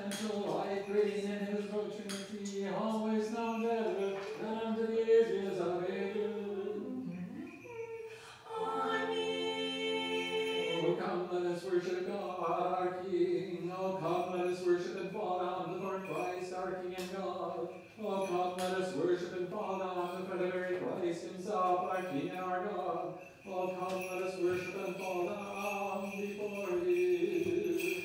essential light, green in his Trinity, always now and ever, and unto the ages of ages. Amen. Oh, come, let us worship God, our King. Oh, come, let us worship and fall down before Christ, our King and God. Oh, come, let us worship and fall down before the very Christ himself, our King and our God. Oh, come, let us worship and fall down before him.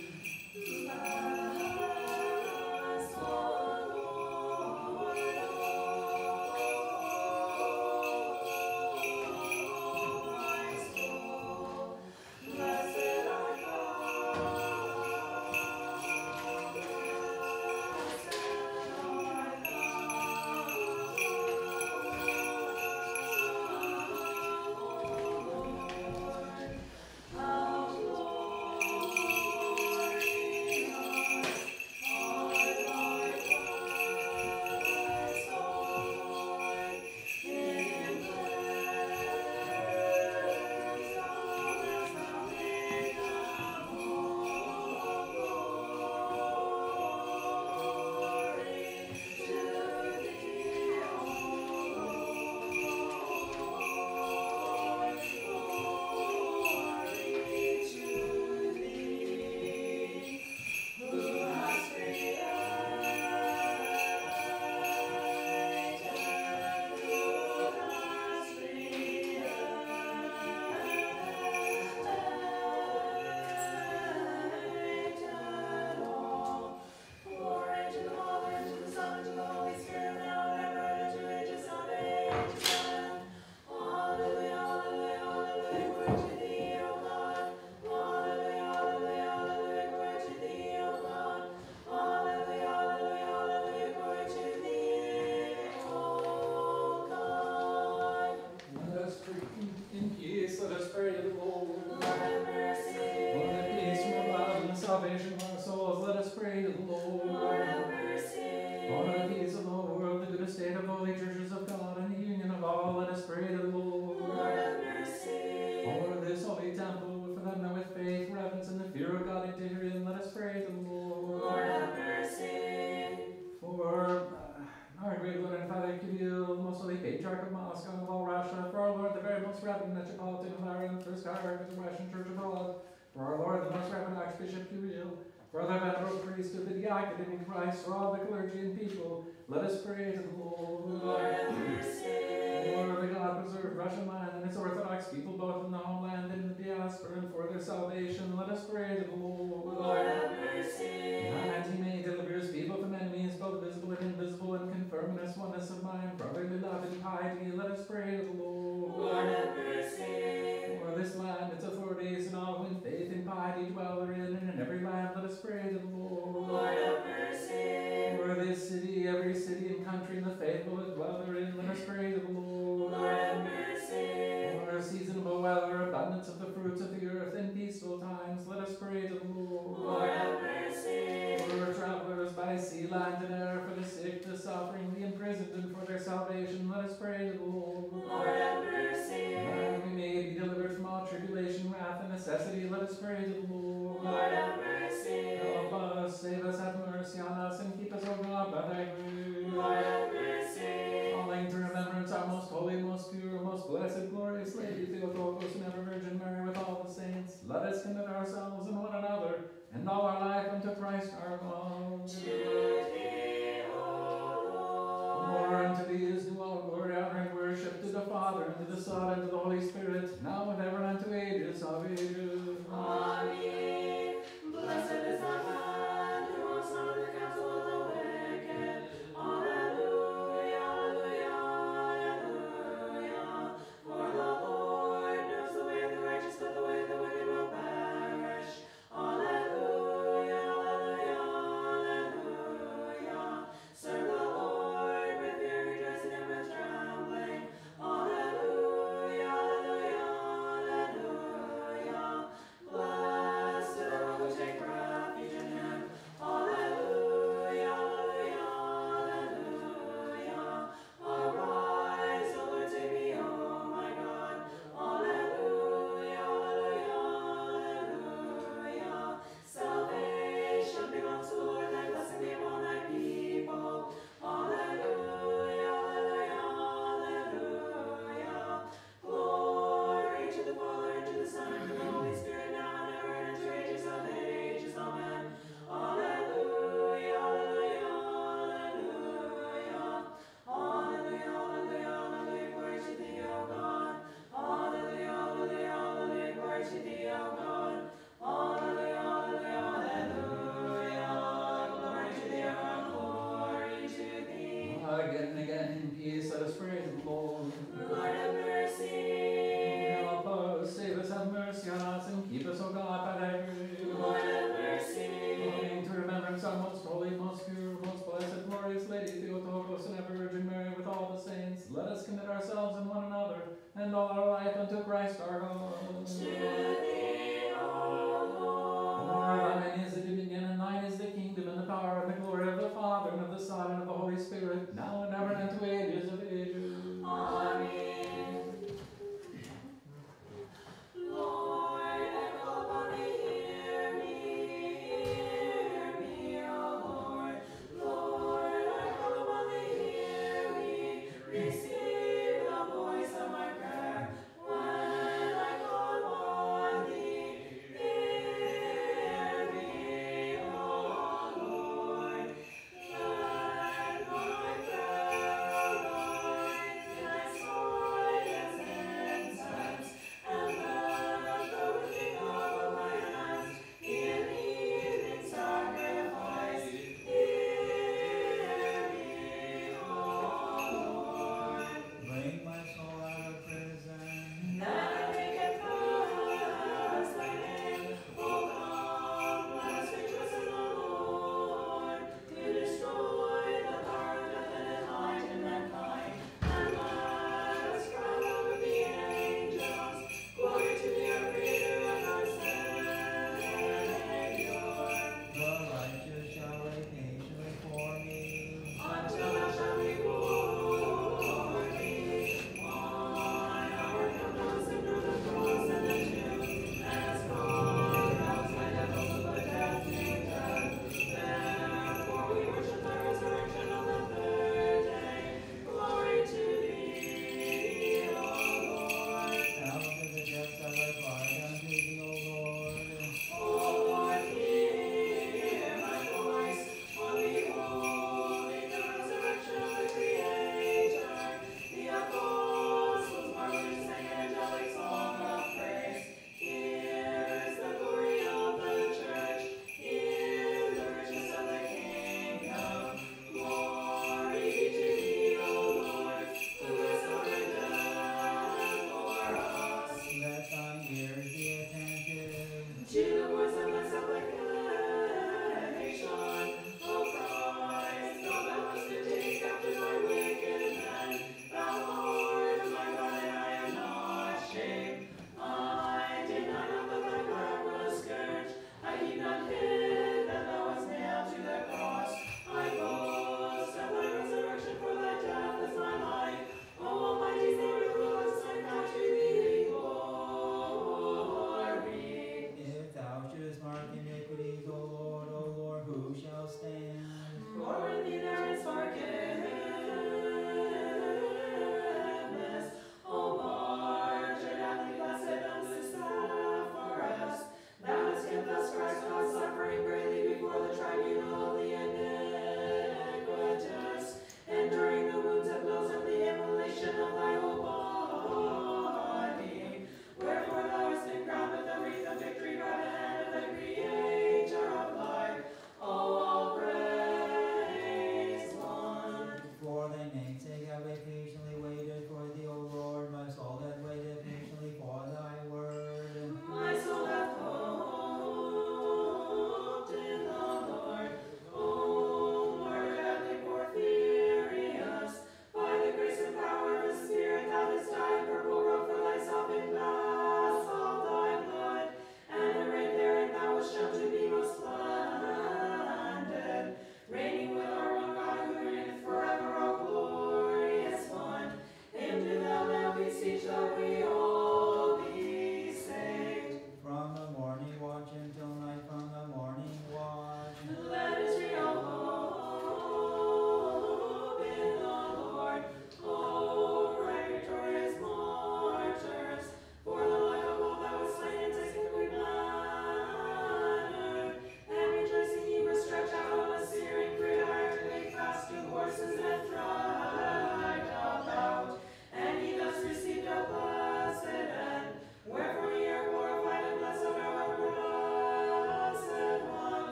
Christ, for all the clergy and people, let us pray to the Lord. Lord have mercy. Lord, may God preserve Russian land and its Orthodox people, both in the homeland and in the diaspora, and for their salvation, let us pray to the Lord. Lord have mercy. And he may deliver his people from enemies, both visible and invisible, and confirm in us oneness of mind, brotherly love and piety, let us pray to the Lord. Lord have mercy. For this land, its authorities, and all who in faith and piety dwell therein, and in every land, let us pray to the Lord. Lord have mercy. For this city, every city and country, and the faithful that dwell therein, let us pray to the Lord. Lord have mercy. For seasonable weather, abundance of the fruits of the earth, and peaceful times, let us pray to the Lord. Lord have mercy. For travelers by sea, land, and air, for the sick, the suffering, the imprisoned, and for their salvation, let us pray to the Lord. Lord have mercy. And we may be delivered from all tribulation, wrath, and necessity, let us pray to the Lord. Lord have mercy. Help us, save us, have mercy on us, and keep us, O God, by thy grace. Lord have mercy. Calling to remembrance our most holy, most pure, most blessed, glorious Lady Theotokos, and ever Virgin Mary, with all the saints, let us commit ourselves and one another, and all our life unto Christ our God. To thee, O Lord. For unto thee is due all glory, honor, and worship, to the Father, and to the Son, and to the Holy Spirit, now and ever, and to ages of ages. Amen. Blessed is the man who walks not in the counsel of the wicked. Alleluia, alleluia, alleluia. For the Lord knows the way of the righteous, but the way of the wicked will perish. Alleluia, alleluia, alleluia. Serve the Lord with fear, rejoice in him with trembling. Alleluia, alleluia, alleluia. our life unto Christ our God. To thee, O Lord. For thine is the dominion, and thine is the kingdom, and the power, and the glory of the Father, and of the Son, and of the Holy Spirit, now and ever, and unto ages of ages. Amen. Lord, I call upon thee, hear me, O Lord. Lord, I call upon thee, hear me. Receive the voice of my prayer. When I call upon thee, hear me, O Lord. Let my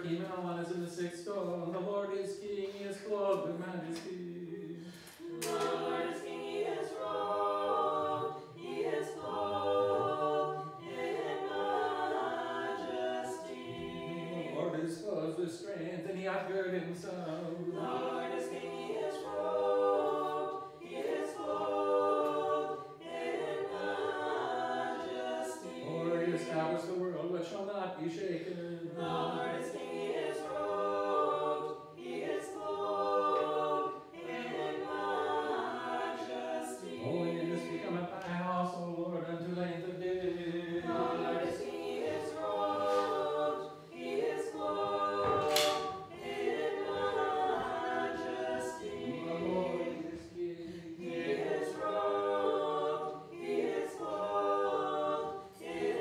Kimelon is in the sixth stone. The Lord is king, he is clothed with majesty. The Lord is king, he is robed, he is clothed in majesty. The Lord is clothed with strength, and he hath girded himself. The Lord is king, he is robed, he is clothed in majesty. For he established the world which shall not be shaken. The Lord is king, he is robed, he is clothed in majesty. Holiness becometh thy house, O Lord, unto length of days. The Lord is king, he is robed, he is clothed in majesty. The Lord is king. He is robed, he is clothed in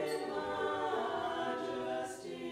majesty.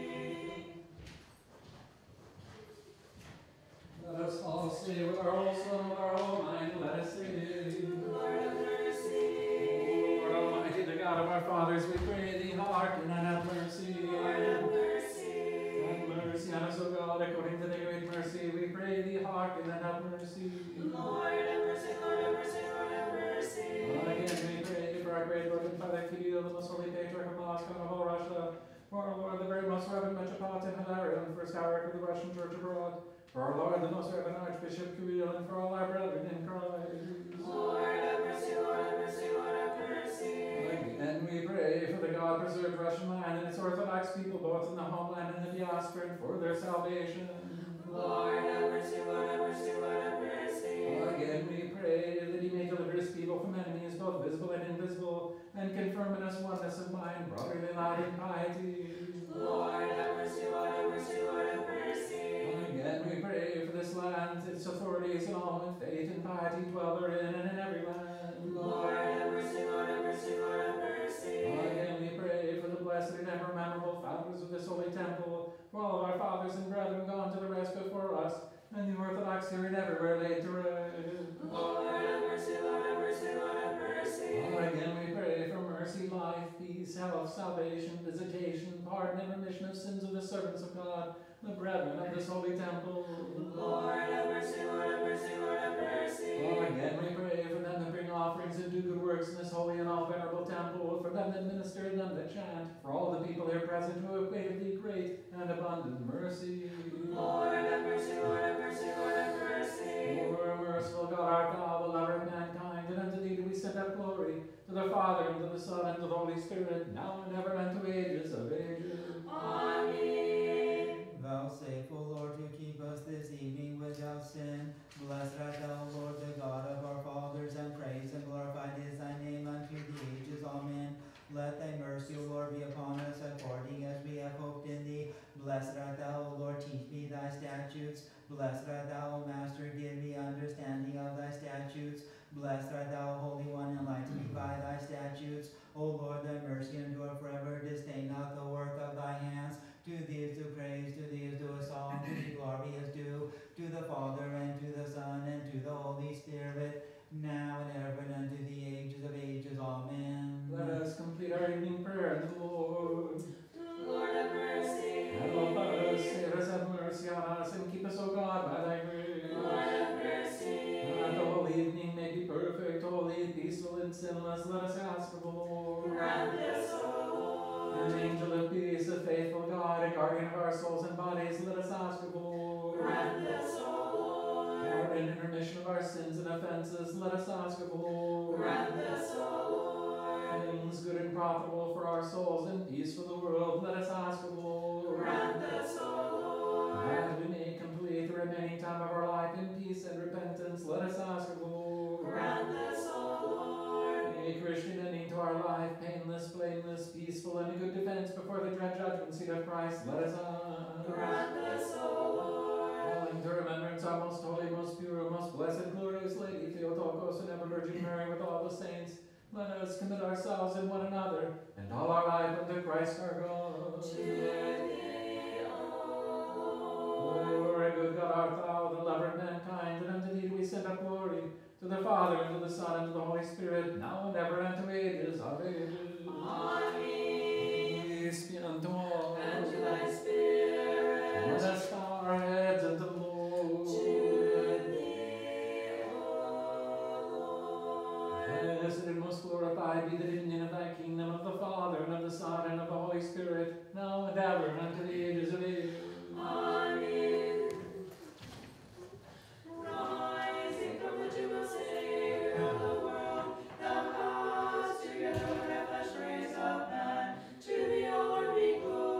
Let us all say with our whole soul, with our whole mind, let us say, Lord have mercy. Lord Almighty, the God of our fathers, we pray thee, hearken and have mercy. Lord have mercy. Have mercy on us, O God, according to thy great mercy, we pray thee, hearken and have mercy. Lord have mercy, Lord have mercy, Lord have mercy. Again, we pray for our great Lord and Father Kirill, the most holy patriarch of Moscow and of all Russia, for our Lord, the very most reverend Metropolitan Hilarion, the first hierarch of the Russian Church abroad, for our Lord, the most reverend Archbishop Kirill, and for all our brethren in Christ. Lord have mercy, Lord have mercy, Lord have mercy. And we pray for the God-preserved Russian land and its Orthodox people, both in the homeland and the diaspora, and for their salvation. Lord have mercy, Lord have mercy, Lord have mercy. Again, we pray that he may deliver his people from enemies, both visible and invisible, and confirm in us oneness of mind, brotherly love and piety. Lord have mercy, Lord have mercy, Lord have mercy. Again, we pray for this land, its authorities, and all in faith and piety dwell therein and in every land. Lord have mercy, Lord have mercy, Lord have mercy. Again, we pray for the blessed and ever memorable founders of this holy temple, for all of our fathers and brethren gone to the rest before us, and the Orthodox here and everywhere laid to rest. Lord have mercy, Lord have mercy, Lord have mercy. Again, we pray for mercy, life, peace, health, salvation, visitation, pardon, and remission of sins of the servants of God, the brethren of this holy temple. Lord have mercy, Lord have mercy, Lord have mercy. Again, we pray for them that bring offerings and do good works in this holy and all venerable temple, for them that minister and them that chant, for all the people here present who have waited thee great and abundant mercy. Lord have mercy, Lord have mercy, Lord have mercy. For merciful God art thou, the lover of mankind, and unto thee do we send up glory, to the Father, and to the Son, and to the Holy Spirit, now and ever, and to ages of ages. Amen. Vouchsafe, O Lord, to keep us this evening without sin. Blessed art thou, Lord, the God of our fathers, and praise and glorified is thy name unto the ages. Amen. Let thy mercy, O Lord, be upon us according as we have hoped in thee. Blessed art thou, O Lord, teach me thy statutes. Blessed art thou, O Master, give me understanding of thy statutes. Blessed art thou, Holy One, enlighten me by thy statutes. O Lord, thy mercy endure forever. Disdain not the work of thy hands. To thee is due praise, to thee is due a song, to thee glory is due, to the Father, and to the Son, and to the Holy Spirit, now and ever, and unto the ages of ages. Amen. Let us complete our evening prayer unto the Lord. Lord have mercy. Help us, save us, have mercy on us, and keep us, O God, by thy grace. Lord have mercy. That the whole evening may be perfect, holy, peaceful, and sinless. Let us ask of the Lord. Grant this, O Lord. An angel of peace, a faithful God, a guardian of our souls and bodies, let us ask of the Lord. Grant this, O Lord. Pardon and remission of our sins and offenses, let us ask of the Lord. Grant this, O Lord. Things good and profitable for our souls and peace for the world, let us ask of the Lord. Grant this, O Lord. That we may complete the remaining time of our life in peace and repentance, let us ask of the Lord. Grant this, O Lord. A Christian ending to our life, painless, blameless, peaceful, and a good defense before the dread judgment seat of Christ, let us ask. Grant this, O Lord. Calling to remembrance our most holy, most pure, most blessed, glorious Lady Theotokos and ever Virgin Mary with all the saints, let us commit ourselves and one another, and all our life unto Christ our God. To thee, O Lord. Lord, good God art thou, the lover of mankind, and unto thee do we send up glory, to the Father, and to the Son, and to the Holy Spirit, now and ever, and to ages of ages. Amen. Peace be unto all. And to thy spirit. blessed and most glorified be the dominion of thy kingdom, of the Father, and of the Son, and of the Holy Spirit, now and ever, and unto the ages of ages. Amen. Rising from the tomb of Savior of the world, thou hast together with thy flesh raised up man, to thee, O Lord, be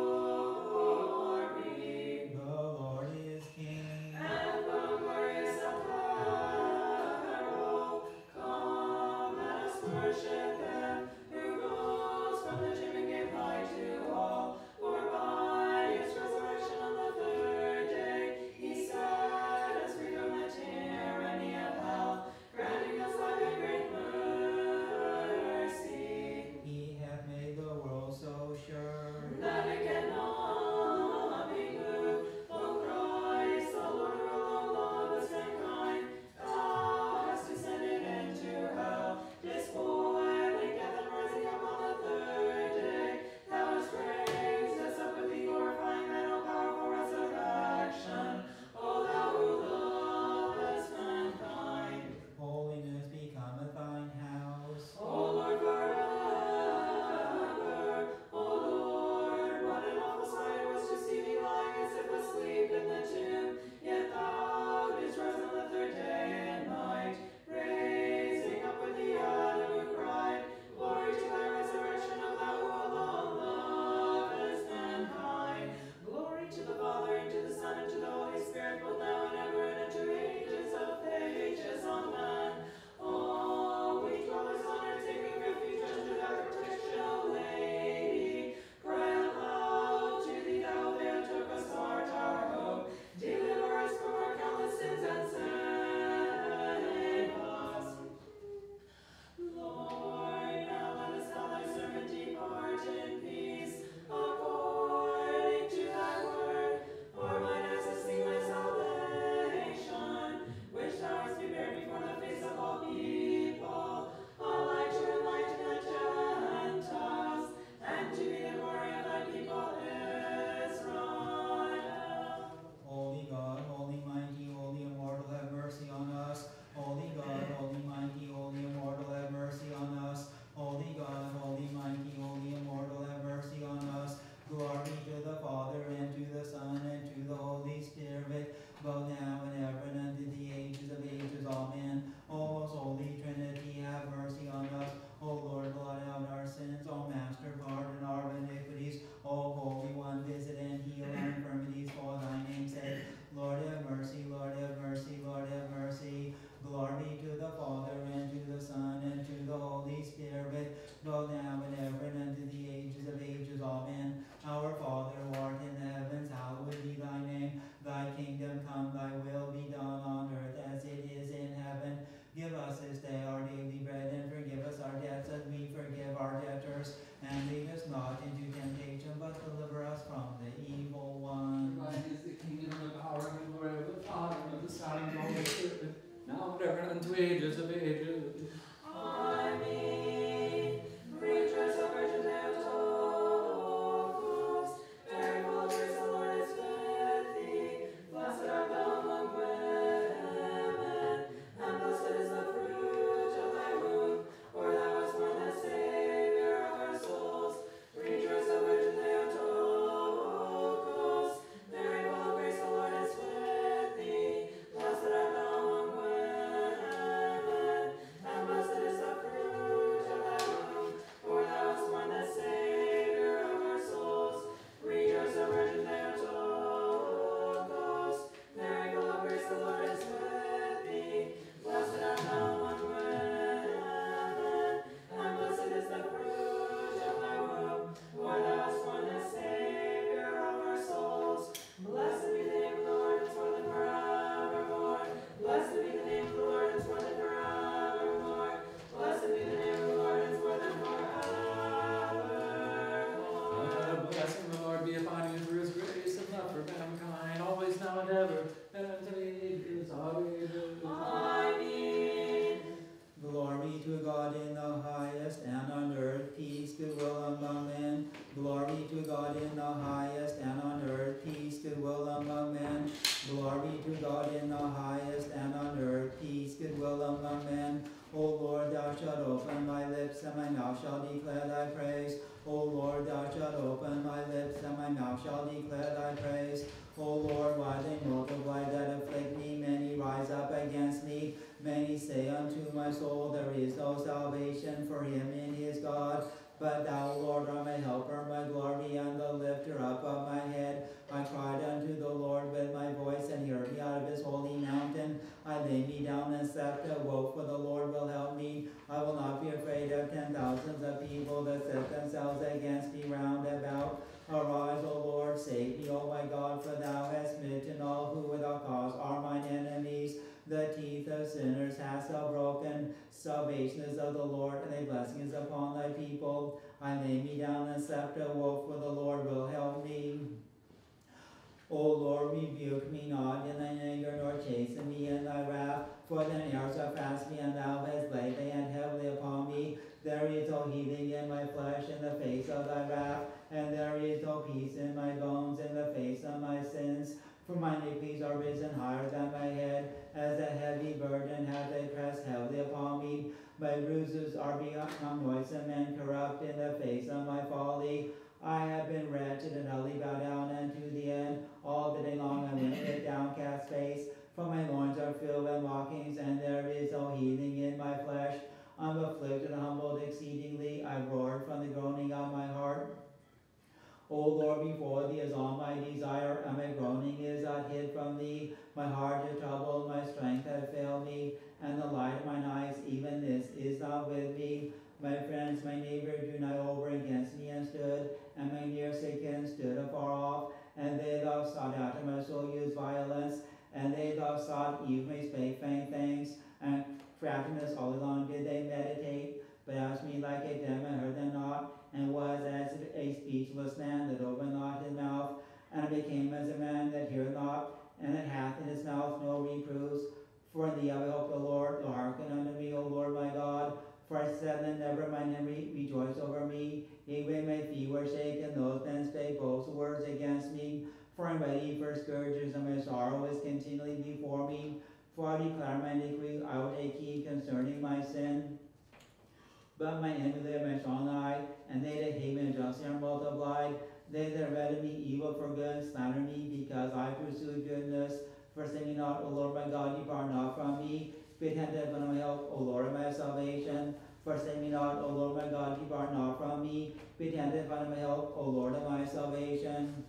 glory. The Lord is King. And glorious apparel, come, let us worship him, who rose from the tomb and gave light to all. For by his resurrection on the third day, he set us free from the tyranny of hell, granting us life and great mercy. He hath made the world so sure. That it cannot be moved, O Christ, the Lord who alone lovest mankind, thou hast descended into hell, despoiling death and rising up on the third day. Thou hast raised us up with thee, glorifying thy own powerful resurrection. O thou who lovest mankind, Holiness becometh thine house. O Lord, forever. O Lord, what an awful sight it was to see thee lying as if asleep in the tomb. Yet thou didst rise on the third day and night, raising up with the Adam who cried, Glory to thy resurrection, O thou who alone lovest mankind. Glory to the Father, and to the Son, and to the Holy Spirit, both now and ever, and unto ages of ages. Amen. Oh, we dwellers on earth, taking refuge under thy protection, O Lady. Cry aloud to thee, thou there took us heart, our hope. Deliver us from our countless sins and save us. Lord, now lettest thou thy servant depart in peace, according to thy word. For mine eyes have seen thy salvation, which thou hast prepared before the face of all people, a light to enlighten the Gentiles, and to be the glory of thy people Israel. Holy God, holy mighty, holy immortal, have mercy on us. Holy God, holy mighty, holy immortal, have mercy on us. Holy God, holy mighty, holy immortal, have mercy on us. Glory to the Father, and to the Son, and to the Holy Spirit, both now and ever, and unto the ages of ages. Amen. O most holy Trinity, have mercy on us. O Lord, blot out our sins. O Master, pardon our iniquities. O Holy One, visit and heal our infirmities for thy name's sake. Lord, have mercy. Lord, have mercy. Lord, have mercy. Glory to the Father, and to the Son, and to the Holy Spirit, both now and ever, and unto the ages of ages. Amen. Our Father, who art in the heavens, hallowed be thy name. Thy kingdom come, thy will be done on earth as it is in heaven. Give us this day our daily bread, and forgive us our debts as we forgive our debtors. And lead us not into temptation, but deliver us from the evil one. For thine is the kingdom, and the power, and the glory of the Father, and of the Son, and of the Holy Spirit, now and ever, and unto ages of ages. Amen. Rejoice, O Virgin Theotokos, very full of grace, the Lord is with thee. Blessed art thou among women, and blessed is the fruit of thy womb. For thou wast born the Savior of our souls. Rejoice, O Virgin Theotokos, very full of grace, the Lord is with thee. Blessed art thou among women, and blessed is the fruit of thy womb. For thou wast born the Savior of our souls. Rejoice, O Virgin Theotokos, very full of grace, the Lord is with thee. Blessed art thou among women, and blessed is the fruit of thy womb. For thou wast born the Savior of our souls. Blessed be the name of the Lord, henceforth and forevermore. Blessed be the name of the Lord, henceforth and forevermore. Blessed be the name of the Lord, henceforth and forevermore. Blessing the Lord be upon you for his grace and love for mankind, always, now and ever, and unto the ages of ages. Amen. Glory to God in the highest, and on earth peace, goodwill among men. Glory to God in the highest, and on earth peace, goodwill among men. Glory to God in the highest, and on earth peace, goodwill among men. O Lord, thou shalt open my lips, and my mouth shall declare thy praise. O Lord, thou shalt open my lips, and my mouth shall declare thy praise. O Lord, why they multiply that afflict me? Many rise up against me. Many say unto my soul, there is no salvation for him in his God. But thou, Lord, art my helper, my glory, and the lifter up of my head. I cried unto the Lord with my voice, and he heard me out of his holy mountain. I lay me down and slept, awoke, for the Lord will help me. I will not be afraid of 10,000s of people that set themselves against me round about. Arise, O Lord, save me, O my God, for thou hast smitten all who without cause are mine enemies. The teeth of sinners hast thou broken. Salvation is of the Lord, and thy blessing is upon thy people. I lay me down and slept, awoke, for the Lord will help me. O Lord, rebuke me not in thine anger, nor chasten me in thy wrath. For thine arrows are fast me, and thou hast laid thy hand heavily upon me. There is no healing in my flesh in the face of thy wrath, and there is no peace in my bones in the face of my sins. For my iniquities are risen higher than my head, as a heavy burden have they pressed heavily upon me. My bruises are become noisome and corrupt in the face of my folly. I have been wretched and utterly bowed down unto the end. All the day long I went with downcast face. For my loins are filled with mockings, and there is no healing in my flesh. I'm afflicted and humbled exceedingly. I roared from the groaning of my heart. O Lord, before thee is all my desire, and my groaning is not hid from thee. My heart is troubled, my strength hath failed me, and the light of mine eyes, even this is not with me. My friends, my neighbor, drew nigh over against me and stood, and my nearest kin stood afar off. And they that sought after my soul used violence, and they that sought evil may spake vain things, and craftiness all along did they meditate. But as me like a dumb, I heard them not, and was as a speechless man that opened not his mouth. And I became as a man that heareth not, and that hath in his mouth no reproofs. For in thee I will hope the Lord, O hearken unto me, O Lord my God. For I said that never mine enemy rejoice over me. Even my feet were shaken, those men spake boastful words against me. For I am ready for scourges, and my sorrow is continually before me. For I declare my iniquity, I will take heed concerning my sin. But my enemy live my strong eye, and they that hate me unjustly are multiplied. They that render me evil for good slander me, because I pursue goodness. Forsake me not, O Lord my God, depart not from me. Be attentive unto my help, O Lord of my salvation. Forsake me not, O Lord my God, depart not from me. Be attentive unto my help, O Lord of my salvation.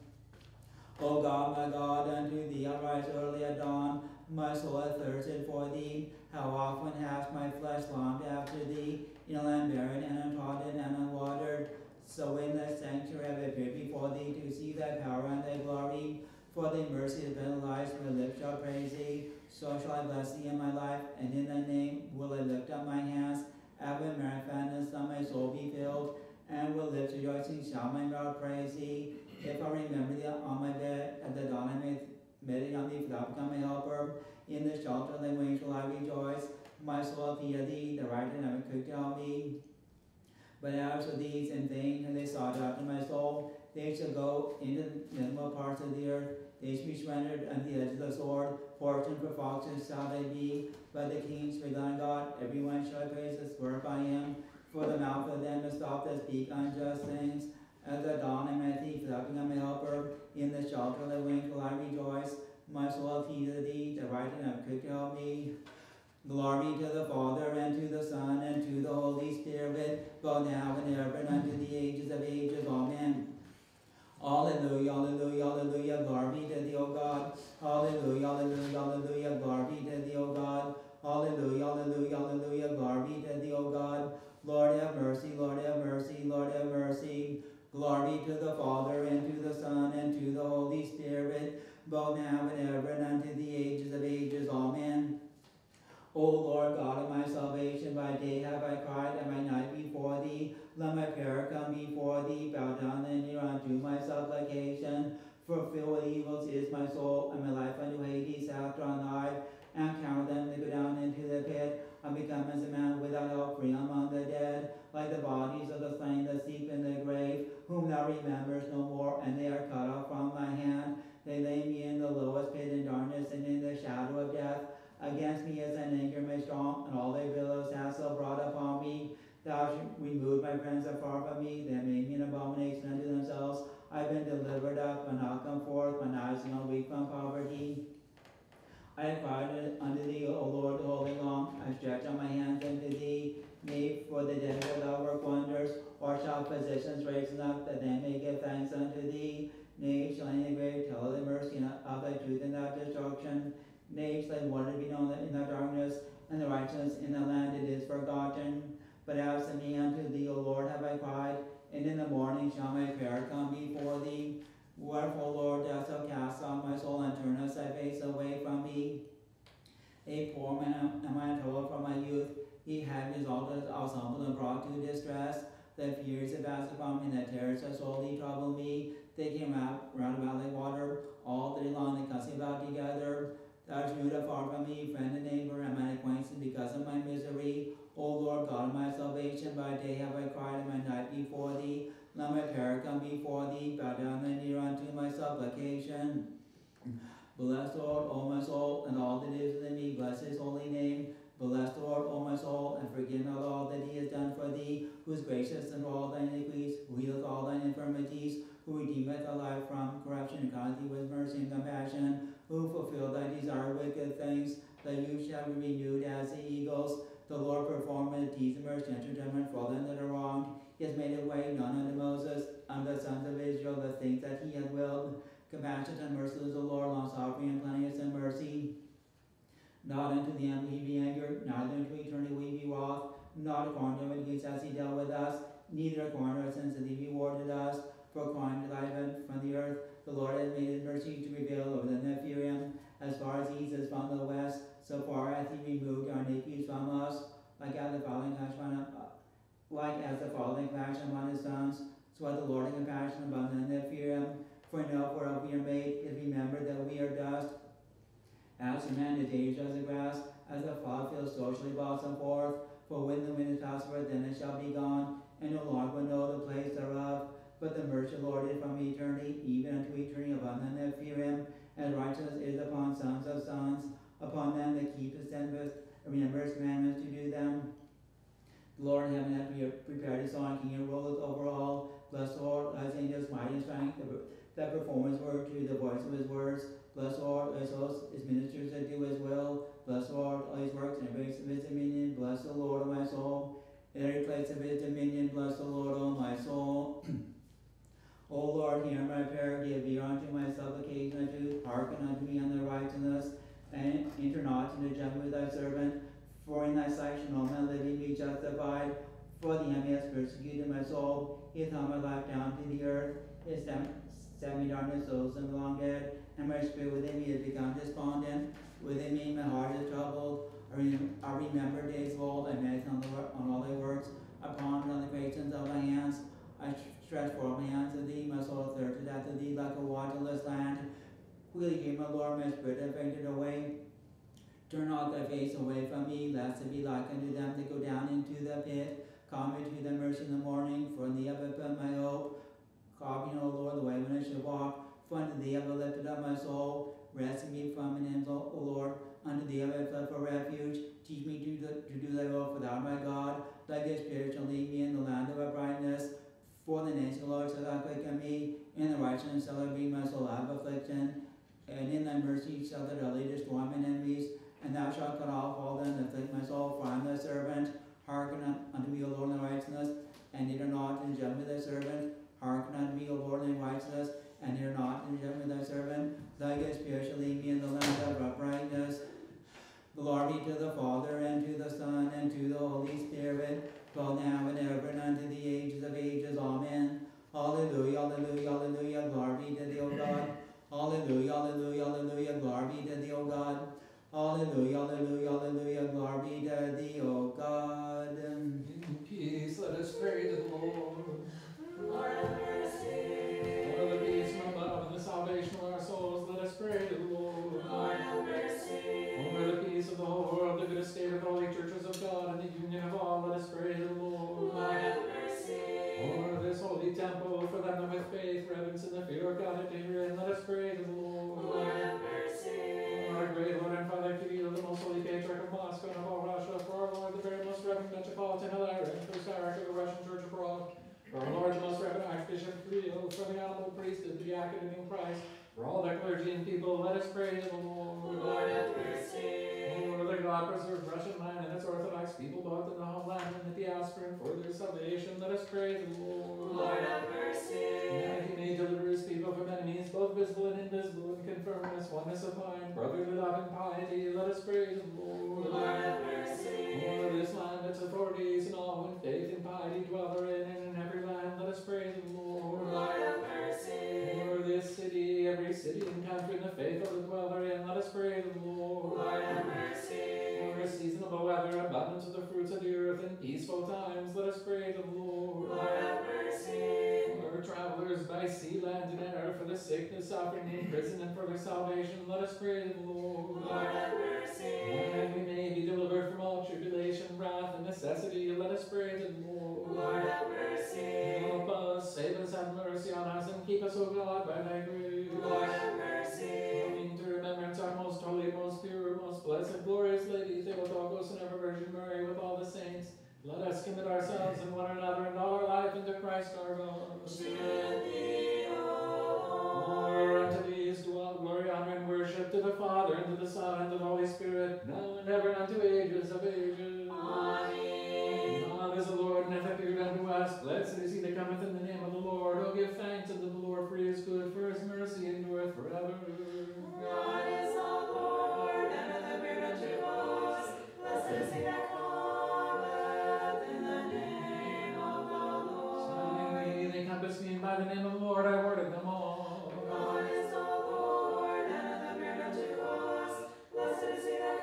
O God, my God, unto thee I rise early at dawn. My soul hath thirsted for thee. How often hath my flesh longed after thee, in a land barren and untrodden and unwatered. So in thy sanctuary have I appeared before thee, to see thy power and thy glory. For thy mercy has been life, my lips shall praise thee. So shall I bless thee in my life, and in thy name will I lift up my hands. Have a merry fatness, let my soul be filled, and with lips rejoicing shall my mouth praise thee. If I remember thee on my bed, at the dawn I may meditate on thee, for thou become my helper. In the shelter of thy wings shall I rejoice. My soul hath feared thee, the right hand never could tell me. But as for these in vain have they sought after my soul. They shall go into the inmost parts of the earth. They shall be surrendered unto the edge of the sword. Portion for foxes shall they be. But the king shall be thine God. Everyone shall praise and swear by him. For the mouth of them is stopped that speak unjust things. At the dawn I met thee, for thou become my helper. In the shelter of thy wings will I rejoice. My soul hath heeded thee, the right hand never could help me. Glory to the Father, and to the Son, and to the Holy Spirit, both now and ever, and unto the ages of ages. Amen. Alleluia, alleluia, alleluia, glory to thee, O God. Alleluia, alleluia, alleluia, glory to thee, O God. Alleluia, alleluia, alleluia, glory to thee, O God. Lord have mercy, Lord have mercy, Lord have mercy. Glory to the Father, and to the Son, and to the Holy Spirit, both now and ever, and unto the ages of ages. Amen. O Lord God of my salvation, by day have I cried, and by night before thee. Let my prayer come before thee. Bow down and hear unto my supplication. For filled with evils is my soul, and my life unto Hades hath drawn nigh. And count them that go down into the pit. I become as a man without help, free among the dead. Like the bodies of the slain that sleep in the grave, whom thou rememberest no more, and they are cut off from thy hand. They lay me in the lowest pit in darkness, and in the shadow of death. Against me is thine anger made strong, and all thy billows hast thou brought upon me. Thou hast removed my friends afar from me, they made me an abomination unto themselves. I've been delivered up, and I'll come forth, my eyes are not weak from poverty. I have cried unto thee, O Lord, the whole day long. I stretch out my hands unto thee. Nay, for the dead shalt thou work wonders, or shall physicians raise up, that they may give thanks unto thee? Nay, shall any grave tell of thy mercy and of thy truth in thy destruction? Nay, shall thy wonder be known in thy darkness, and the righteousness in the land it is forgotten. But as to me unto thee, O Lord, have I cried, and in the morning shall my prayer come before thee. Wherefore, Lord, dost thou cast off my soul, and turnest thy face away from me? A poor man am I in trouble from my youth. He had exalted, I was humbled and brought to distress. The fears that passed upon me, and the terrors that sorely troubled me. They came round about like water, all day long they compassed me about together. Thou shewed afar from me, friend and neighbor, and mine acquaintance because of my misery. O Lord God of my salvation, by day have I cried, and by night before thee. Let my prayer come before thee, bow down thy ear unto my supplication. Bless the Lord, O my soul, and all that is within me, bless his holy name. Bless the Lord, O my soul, and forget not all that he has done for thee, who is gracious unto all thine iniquities, who healeth all thine infirmities, who redeemeth thy life from corruption, and crowneth thee with mercy and compassion, who fulfilled thy desire with good things. Thy youth shall be renewed as the eagles. The Lord performeth deeds of mercy and judgment for them that are wronged. He has made a way known unto Moses, unto the sons of Israel, the things that he hath willed. Compassionate and merciful is the Lord, long-suffering and plenteous in mercy. Not unto the end will he be angered, neither unto eternity will he be wroth. Not according to our iniquities has he dealt with us, neither according to our sins hath he rewarded us. For according to thy heaven from the earth, the Lord has made his mercy to prevail over them that fear him. As far as the east is from the west, so far hath he removed our iniquities from us. Like as the falling flash upon his sons, so hath the Lord in compassion upon them that fear him. For now, whereof we are made, is remembered that we are dust. As a man is aged as the grass, as the flower fields so shall he blossom forth. For when the wind is passed over, then it shall be gone, and no longer will know the place thereof. But the mercy of the Lord is from eternity, even unto eternity, upon them that fear him. And righteousness is upon sons of sons, upon them that keep his steadfast, and remember his commandments to do them. The Lord in heaven hath prepared his own king, and ruleth over all. Bless the Lord, as angels mighty in strength, that perform his word to the voice of his words. Bless the Lord, his hosts, his ministers that do his will. Bless the Lord, all his works, and every place of his dominion. Bless the Lord, O my soul. In every place of his dominion, bless the Lord, O my soul. O Lord, hear my prayer, give ear unto my supplication, unto hearken unto me on thy righteousness, and enter not into judgment with thy servant. For in thy sight shall no man living be justified. For the enemy has persecuted my soul, he hath hung my life down to the earth. He has set me down in souls and long dead, and my spirit within me has become despondent. Within me my heart is troubled. I remember days of old, I meditate on all thy works. I ponder on the creations of thy hands. I stretch forth my hands to thee, my soul thirsted after thee like a waterless land. Will you hear, my Lord, my spirit hath fainted away? Turn not thy face away from me, lest it be like unto them that go down into the pit. Call me to thy mercy in the morning, for in thee have I put my hope. Call me, O Lord, the way when I should walk, for unto thee have I lifted up my soul. Rescue me from an end, O Lord, unto thee have I fled for refuge. Teach me to do thy will, for thou art my God. Thy good spirit shall lead me in the land of uprightness. For the name of the Lord shall thou quicken me, in the righteousness shall I bring my soul out of affliction. And in thy mercy shall thou utterly destroy mine enemies, and thou shalt cut off all them that afflict my soul, for I am thy servant. Hearken unto me, O Lord, in thy righteousness, and enter not in judgment with thy servant. Hearken unto me, O Lord, in thy righteousness, and enter not in judgment with thy servant. Thy good spirit shall lead me in the land of uprightness. Glory be to the Father, and to the Son, and to the Holy Spirit, both now and ever, and unto the ages of ages. Amen. Hallelujah, hallelujah, hallelujah. Glory be to thee, O God. Hallelujah, hallelujah, hallelujah. Glory be to thee, O God. Hallelujah, hallelujah, hallelujah. Glory be to thee, O God. In peace, let us pray to the Lord. Lord have mercy. For the peace and love and the salvation of our souls, let us pray to the Lord. Lord have mercy. For the peace of the whole world, the good estate of the holy churches of God, and the union of all, let us pray to the Lord. Lord have mercy. For this holy temple, for them that with faith, reverence, and the fear of God enter herein, let us pray to the Lord. Lord have mercy. For our great Lord and Father Kirill, the most holy patriarch of Moscow and of all Russia, for our Lord, the very most reverend Metropolitan Hilarion, for For all the clergy and people, let us pray to the Lord. Lord, have mercy. Lord, the God preserve Russian land and its Orthodox people both in the homeland and the diaspora, and for their salvation, let us pray to the Lord. Lord, have mercy. That he may deliver his people from enemies, both visible and invisible, and confirm in us oneness of mind, brotherly love and piety, let us pray to the Lord. Lord, have mercy. For this land, its authorities, and all who in faith and piety dwell therein, and in every land, let us pray to the Lord. Lord, have mercy. For this city, every city and country, and the faithful that dwell therein, let us pray to the Lord. Lord, have mercy. For seasonable weather, abundance of the fruits of the earth, and peaceful times, let us pray to the Lord. Lord, have mercy. For travelers by sea, land, and air, for the sickness, suffering, in prison, and for their salvation, let us pray to the Lord. Lord, have mercy. That we may be delivered from all tribulation, wrath, and necessity, let us pray to the Lord. Lord, have mercy. Help us, save us, have mercy on us, and keep us, O God, by thy grace. Lord, have mercy. Bringing to remembrance our most holy, most pure, most blessed, glorious Lady, Theotokos, and ever Virgin Mary, with all the saints, let us commit ourselves and one another and all our life into Christ our God. To thee, O For unto thee is due all glory, honor, and worship, to the Father, and to the Son, and to the Holy Spirit, now and ever, and unto ages of ages. Amen. God is the Lord, and hath appeared unto us. Blessed is he that cometh in the name of the Lord. O give thanks unto the Lord, for he is good, for his mercy endureth forever. God is the Lord, and hath appeared unto us. Blessed is he that cometh in the name of the Lord. Saying, they compass me by the name of the Lord, I worded them all. God is the Lord, and hath appeared unto us. Blessed is he that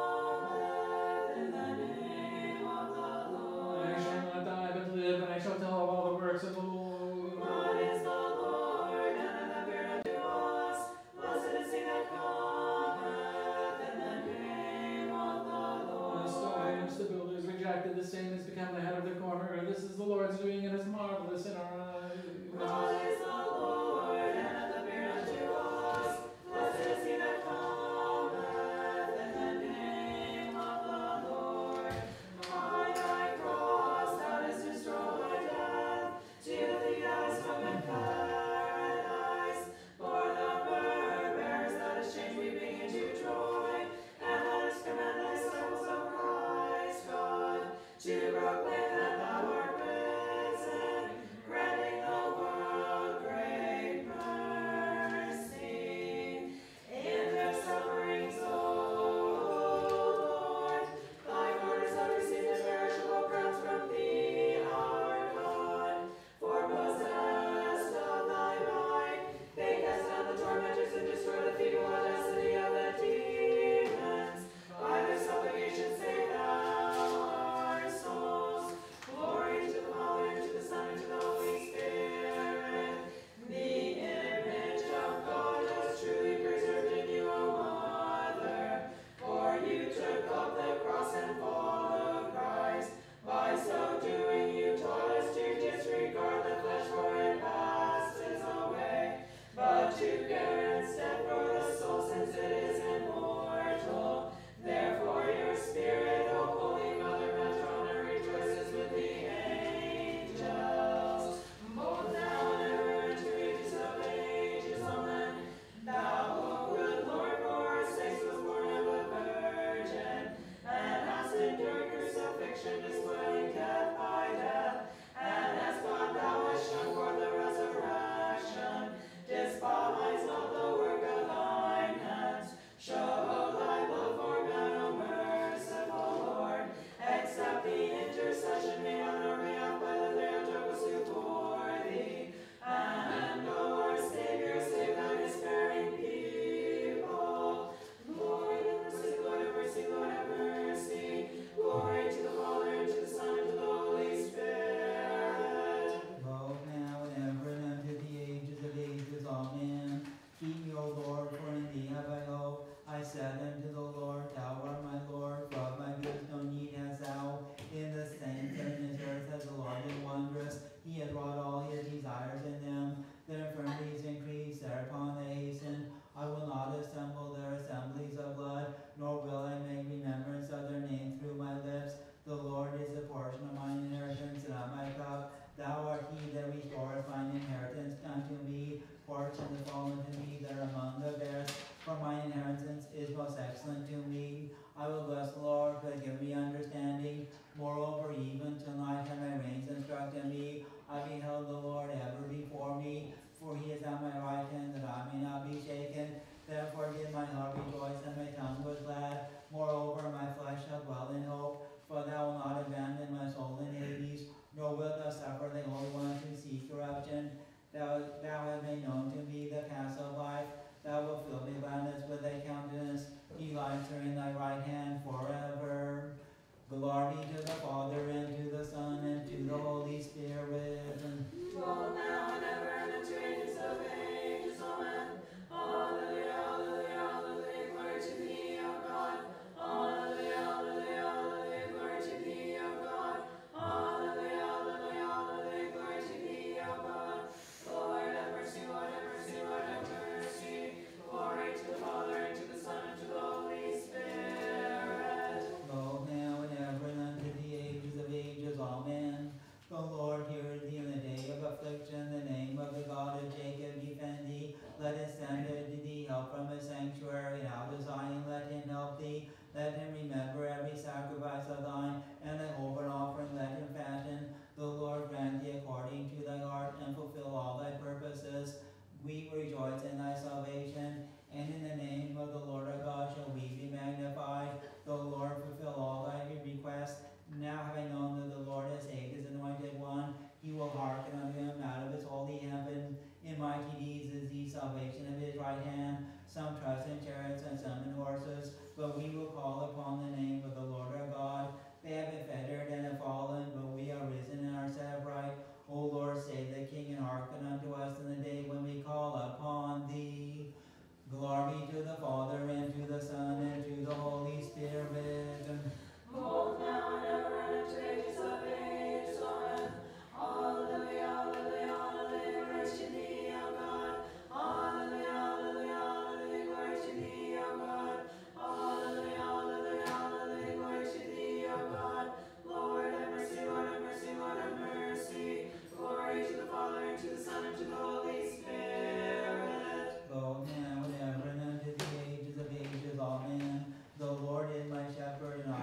cometh in the name of the Lord. I shall not die, but live, and I shall tell of all the works of the Lord. God is the Lord, and hath appeared unto us. Blessed is he that cometh in the name of the The stone Lord. which the builders rejected, the same has become the head of the corner. This is the Lord's doing, and is marvelous in our eyes. God is the Lord, and hath appeared unto us. Blessed is he that cometh in the name of the Lord. By thy cross thou didst destroy death. To thee hast come in paradise. For the burdens thou didst change weeping into joy. And thou didst command thy disciples of Christ, God, to proclaim that thou art risen, granting the world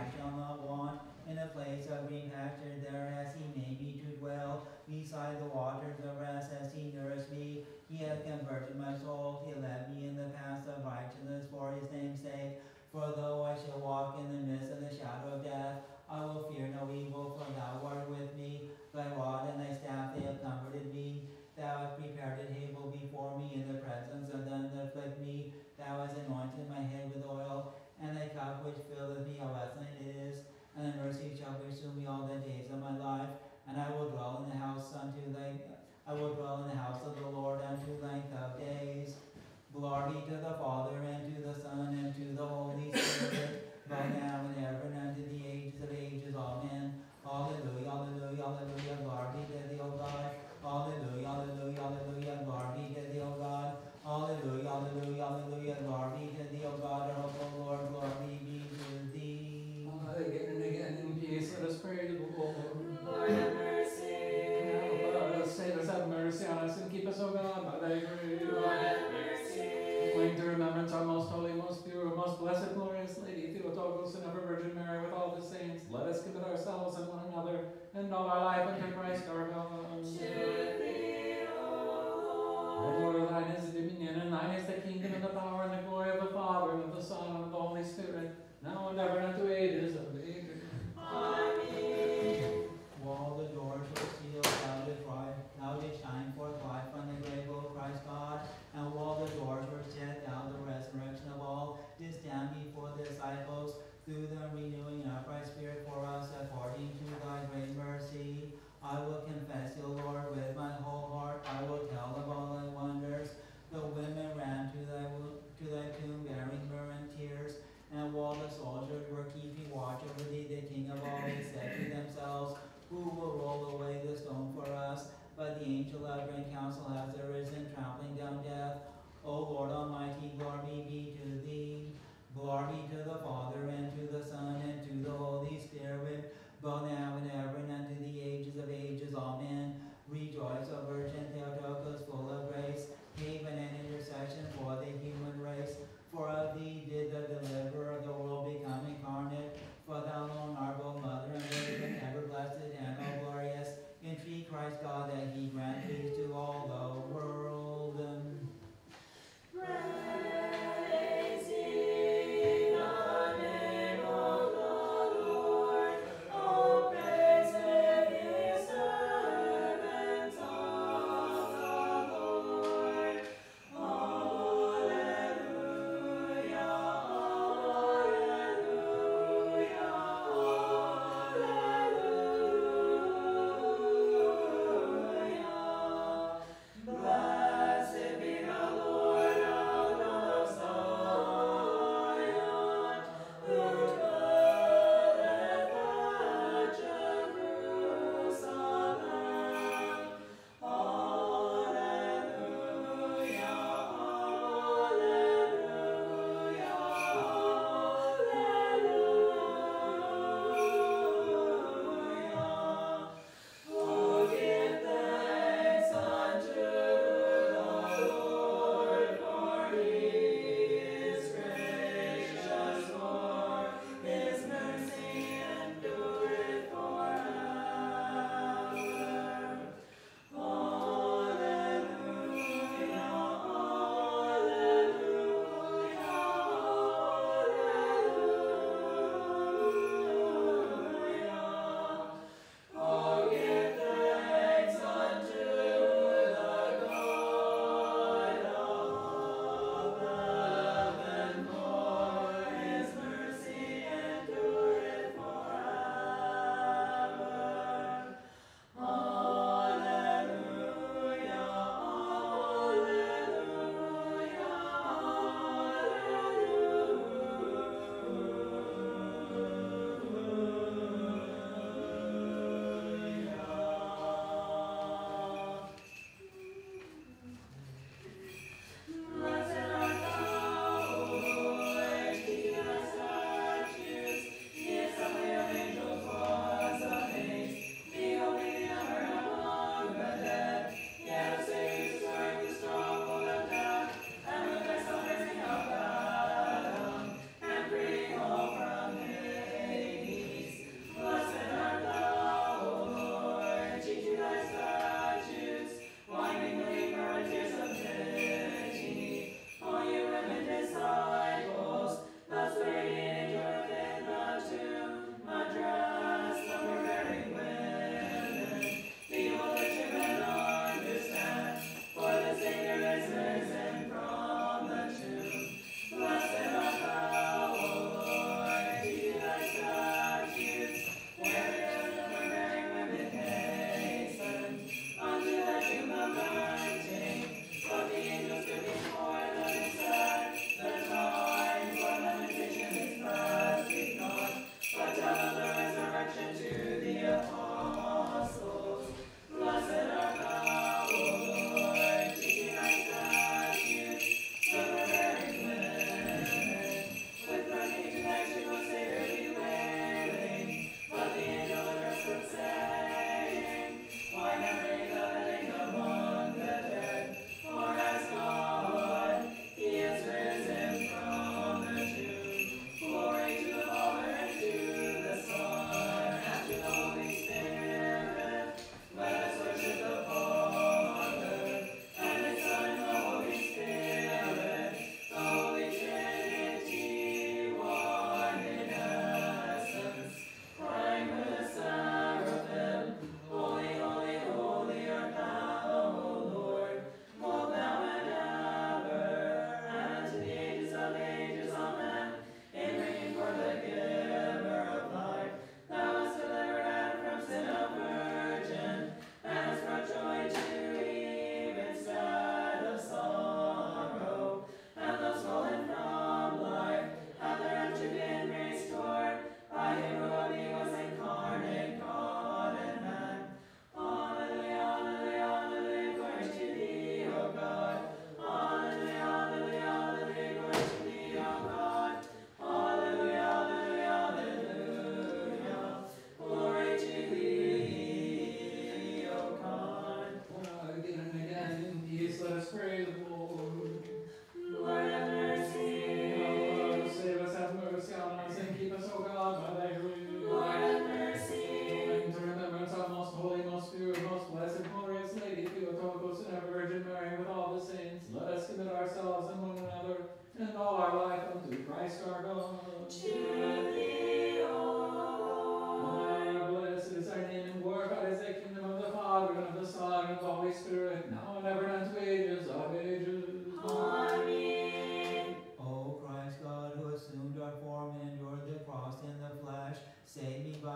shall not want. In a place of green pasture there has he made me to dwell. Beside the waters of rest has he nourished me. He hath converted my soul. He led me in the paths of righteousness for his name's sake. For though I shall walk in the midst of the shadow of death, I will fear no evil, for thou art with me. Thy rod and thy staff, they have comforted me. Thou hast prepared a table before me in the presence of them that afflict me. Thou hast anointed my head with oil, and thy cup which filleth me, how excellent it is. And thy mercy shall pursue me all the days of my life, and I will dwell in the house of the Lord unto length of days. Glory to the Father, and to the Son, and to the Holy Spirit, both now and ever, and unto the ages of ages. Amen. Hallelujah, hallelujah, hallelujah, glory to thee, O God. Hallelujah, hallelujah, hallelujah, glory to thee, O God. Hallelujah, hallelujah, hallelujah, glory to thee, O God. O Lord, glory be to thee. Again and again in peace, let us pray to the Lord. Lord, have mercy. Now let us say, have mercy on us and keep us, O God, by thy grace. Lord, have mercy. Bring to remembrance our most holy, most pure, most blessed, glorious Lady Theotokos and ever Virgin Mary with all the saints. Let us commit ourselves and one another and all our life unto Christ our God. To thee, O Lord, Lord. thine is the dominion, and thine is the kingdom, and the power, and the glory of the Father, and of the Son, and of the Holy Spirit, now and ever, and to ages of ages. Amen. While the doors were sealed, thou didst rise, thou didst shine forth light from the grave, O Christ God. And while the doors were shut, thou, the resurrection of all, didst stand before the disciples, through the renewing upright spirit for us, according to thy great mercy. I will confess, O Lord, with my whole heart. I will tell of all thy wonders. The women ran to thy tomb, bearing myrrh and tears, and while the soldiers were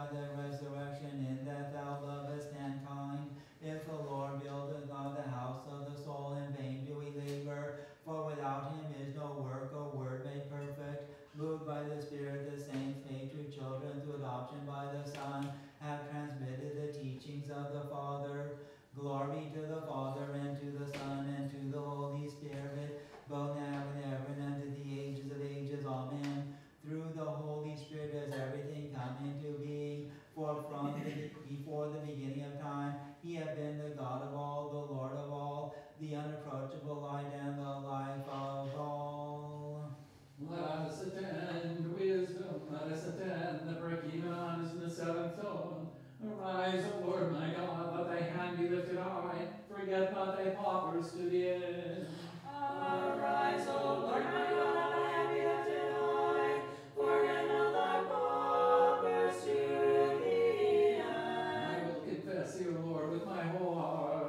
by the resurrection in that thou lovest mankind. If the Lord buildeth not the house of the soul, in vain do we labor. For without him is no work or word made perfect. Moved by the Spirit, the saints made true children to adoption by the Son, have transmitted the teachings of the Father. Glory to the Father, and to the Son, and to the Holy Spirit, both now and ever, and unto the ages of ages. Amen. Through the Holy Spirit does everything come into being. For before the beginning of time, he hath been the God of all, the Lord of all, the unapproachable light and the life of all. Let us attend wisdom, let us attend the breaking on in the seventh tone. Arise, O Lord my God, let thy hand be lifted high, forget not thy paupers to the end. Arise, O Lord my God, let thy hand be lifted high, forget not thy paupers to the end. I will confess thee, O Lord, with my whole heart.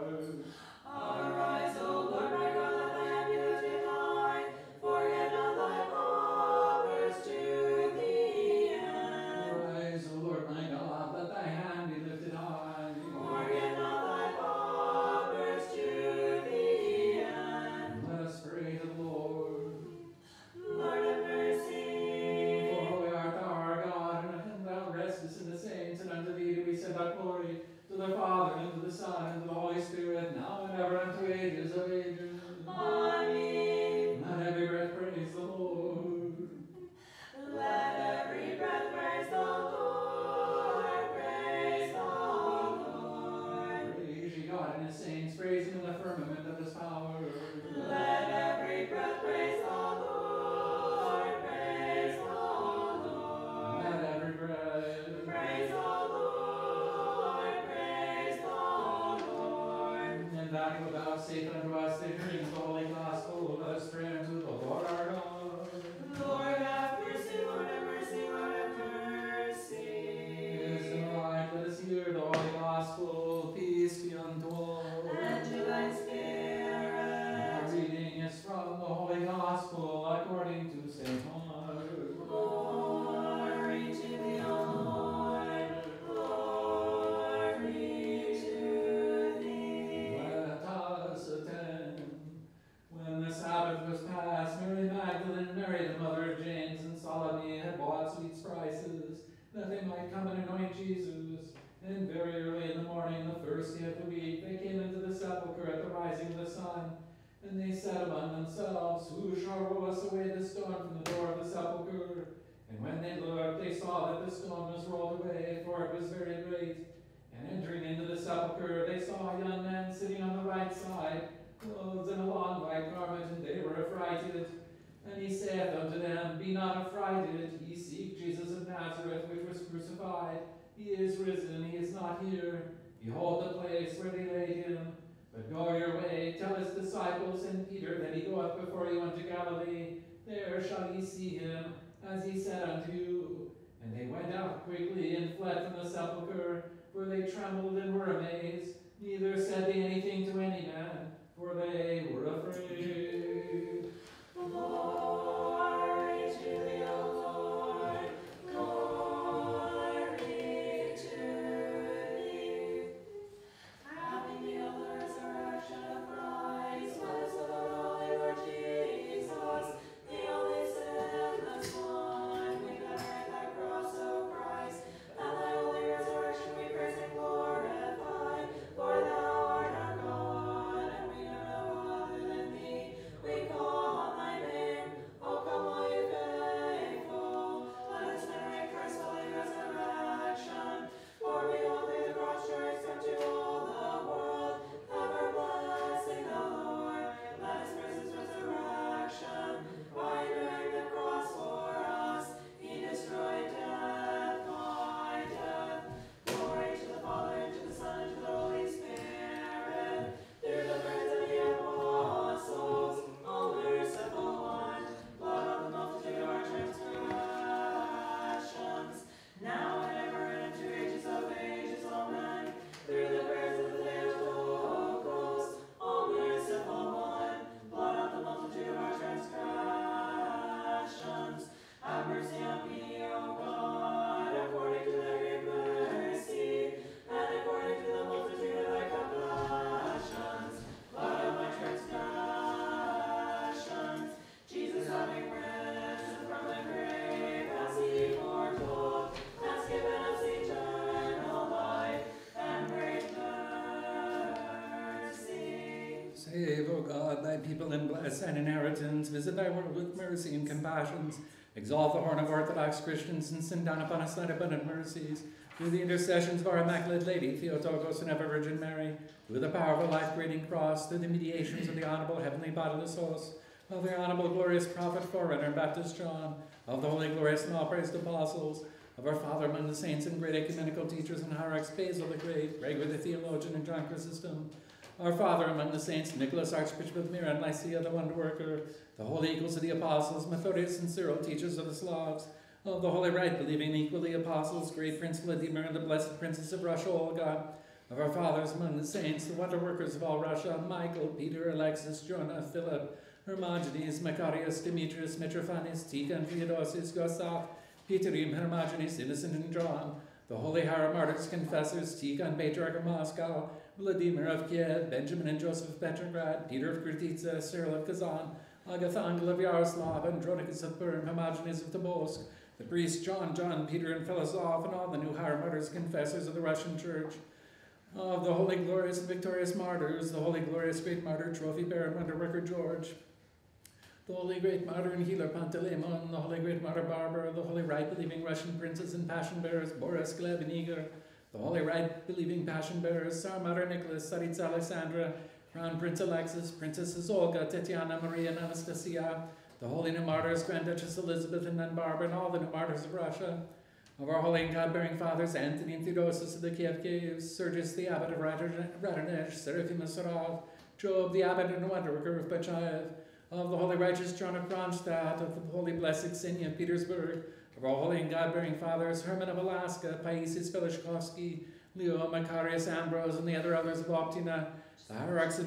Arise, O Lord my God, let thy hand be lifted high, forget not thy paupers to the end. Arise, O Lord my God, let thy hand be lifted high. Forget not thy paupers to the end. Let us pray to the Lord. Lord have mercy. For holy art thou our God, and thou restest in the saints, and unto thee do we send up glory, to the Father, and to the Son, and to the Holy Spirit, now and ever, unto ages of ages. Amen. Let every breath praise the Lord. Let every breath praise the Lord. Praise the Lord. Praise ye God and his saints, praise him in the firmament of his power. Let every breath praise the Lord. Praise the Lord. Let every breath Praise the Lord. Praise the Lord. and that will vouchsafe unto us the hearing of the holy gospel. Let us pray unto the Lord our God. Lord have mercy, Lord have mercy, Lord have mercy. Wisdom light, let us hear the holy gospel. Peace be unto all. And to thy Our spirit. reading is from the holy gospel according to St. Mark. Glory to thee, O Lord. Glory to thee. Let us attend. When the Sabbath was past, Mary Magdalene, Mary the mother of James, and Salome had bought sweet spices, that they might come and anoint Jesus. And very early in the morning, the first day of the week, they came into the sepulchre at the rising of the sun. And they said among themselves, Who shall roll us away the stone from the door of the sepulchre? And when they looked, they saw that the stone was rolled away, for it was very great. And entering into the sepulchre, they saw a young man sitting on the right side, clothed in a long white garment, and they were affrighted. And he saith unto them, Be not affrighted, ye seek Jesus of Nazareth, which was crucified. He is risen, he is not here. Behold the place where they laid him. But go your way, tell his disciples and Peter that he goeth before you unto Galilee. There shall ye see him, as he said unto you. And they went out quickly and fled from the sepulchre, for they trembled and were amazed. Neither said they anything to any man, for they were afraid. Glory to thee, O Lord. Glory to thee. Having beheld the resurrection of Christ, let us of our holy Lord Jesus, the only sinless one, we venerate thy cross, O Christ, and thy holy resurrection we praise and glorify. For thou art our God, and we know no other than people in blessed and inheritance. Visit thy world with mercy and compassions. Exalt the horn of Orthodox Christians and send down upon us thy abundant mercies. Through the intercessions of our Immaculate Lady, Theotokos, and ever Virgin Mary, through the power of a life-creating cross, through the mediations of the honorable heavenly bodiless host, of the honorable glorious prophet, forerunner, and Baptist John, of the holy, glorious, and all-praised apostles, of our Father among the saints and great ecumenical teachers and hierarchs, Basil the Great, Gregor the Theologian, and John Chrysostom, our Father among the saints, Nicholas, Archbishop of Myra, and Lycia, the Wonder Worker, the holy equals of the apostles, Methodius and Cyril, teachers of the Slavs, of the holy right-believing equally apostles, great Prince Vladimir, and the blessed Princess of Russia, Olga, of our fathers among the saints, the wonder workers of all Russia, Michael, Peter, Alexis, Jonah, Philip, Hermogenes, Macarius, Demetrius, Mitrophanus, Tikhon, Theodosius, Gustaf, Peterim, Hermogenes, Innocent, and John, the holy Hierom Martyrs, Confessors, Tikhon, Patriarch of Moscow, Vladimir of Kiev, Benjamin and Joseph of Petrograd, Peter of Kratitsa, Cyril of Kazan, Agathangel of Yaroslav, Andronicus of Perm, Hermogenes of Tobolsk, the priests John, Peter, and Philosoph, and all the new Hierom Martyrs, Confessors of the Russian Church, of the holy, glorious, and victorious martyrs, the holy, glorious, great martyr, trophy bearer, and wonder worker George, the holy, great martyr and healer Panteleimon, the holy, great martyr Barbara, the holy, right-believing Russian princes and passion bearers Boris, Gleb, and Igor, the holy, right-believing passion bearers Tsar Martyr Nicholas, Tsaritsa Alexandra, Crown Prince Alexis, Princesses Olga, Tetiana, Maria, and Anastasia, the holy new martyrs, Grand Duchess Elizabeth and Nun Barbara, and all the new martyrs of Russia, of our holy and God-bearing fathers, Anthony and Theodosius of the Kiev Caves, Sergius the abbot of Radonezh, Seraphimus Sarov, Job the abbot and wonder worker of Bachaev, of the holy righteous John of Kronstadt, of the holy blessed Ksenia of Petersburg, of our holy and God-bearing fathers, Herman of Alaska, Paisis Velishkovsky, Leo, Macarius, Ambrose, and the other elders of Optina, the hierarchs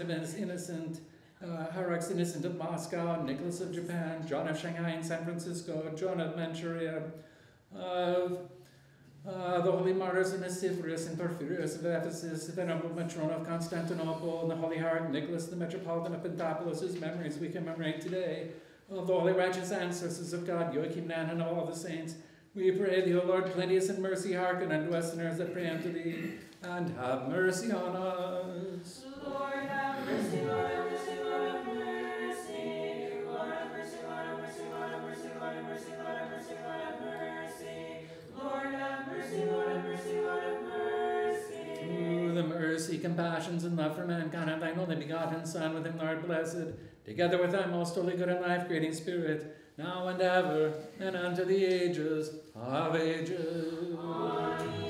Innocent of Moscow, Nicholas of Japan, John of Shanghai and San Francisco, John of Manchuria, of the holy martyrs Onesiphorus and Porphryius of Ephesus, the venerable Matrona of Constantinople, and the holy hierarch Nicholas the Metropolitan of Pentapolis, whose memories we commemorate today, of the holy righteous ancestors of God, Joachim, Nan, and all the saints, we pray thee, O Lord, plenteous in mercy, hearken unto us sinners that pray unto thee, and have mercy on us. Lord, have mercy, Lord, have mercy, Lord, have mercy. Lord, have mercy, Lord, have mercy, Lord, have mercy, Lord, have mercy, Lord, have mercy, Lord, have mercy. Lord, have mercy, Lord, have mercy, Lord, have mercy. Through the mercy, compassions, and love for mankind, and thine only begotten Son, with him, Lord, blessed, together with thy most holy, good, and life-creating Spirit, now and ever, and unto the ages of ages. Amen.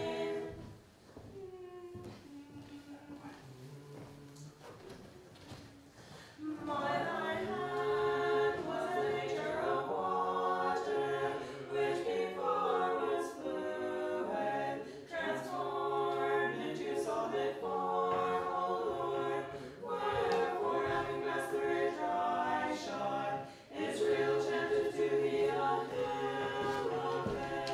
My thine hand was a nature of water, which before was fluid, transformed into solid form, O Lord. Wherefore, having passed through a dry shod, Israel chanted to thee a hymn of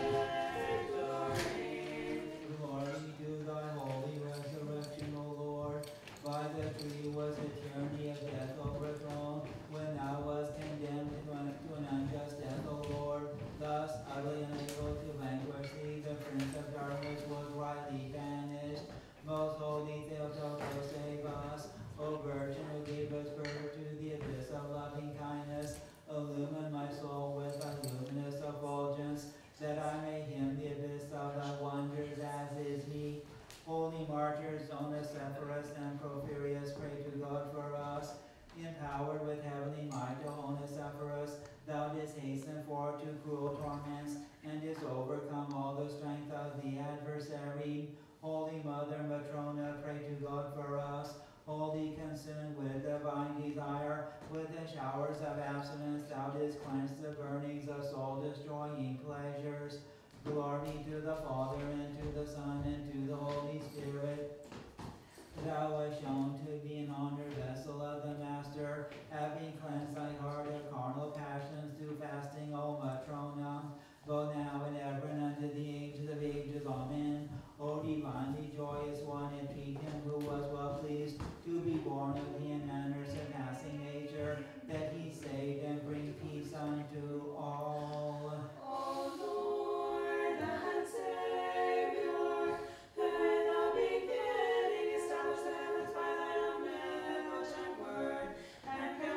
victory. Glory to thy holy resurrection, O Lord. By the tree was the tyranny of death overthrown, when thou wast condemned to an unjust death, O Lord. Thus, utterly unable to vanquish thee, the prince of darkness was rightly banished. Most holy Theotokos, save us. O Virgin, who gavest birth to the abyss of loving kindness, illumine my soul with thy luminous effulgence, that I may hymn the abyss of thy wonders as is meet. Holy martyrs Onesiphorus and Porphryius, pray to God for us. Empowered with heavenly might, O Onesiphorus, thou didst hasten forth to cruel torments, and didst overcome all the strength of the adversary. Holy Mother Matrona, pray to God for us. Wholly consumed with divine desire, with the showers of abstinence, thou didst quench the burnings of soul-destroying pleasures. Glory to the Father, and to the Son, and to the Holy Spirit. Thou wast shown to be an honored vessel of the Master, having cleansed thy heart of carnal passions through fasting, O Matrona, both now and ever, and unto the ages of ages. Amen. O divinely joyous one, entreat him who was well pleased to be born of thee in manner surpassing nature, that he saved and bring peace unto all. O Lord and Savior, who in the beginning established the heavens by thine omnipotent word, and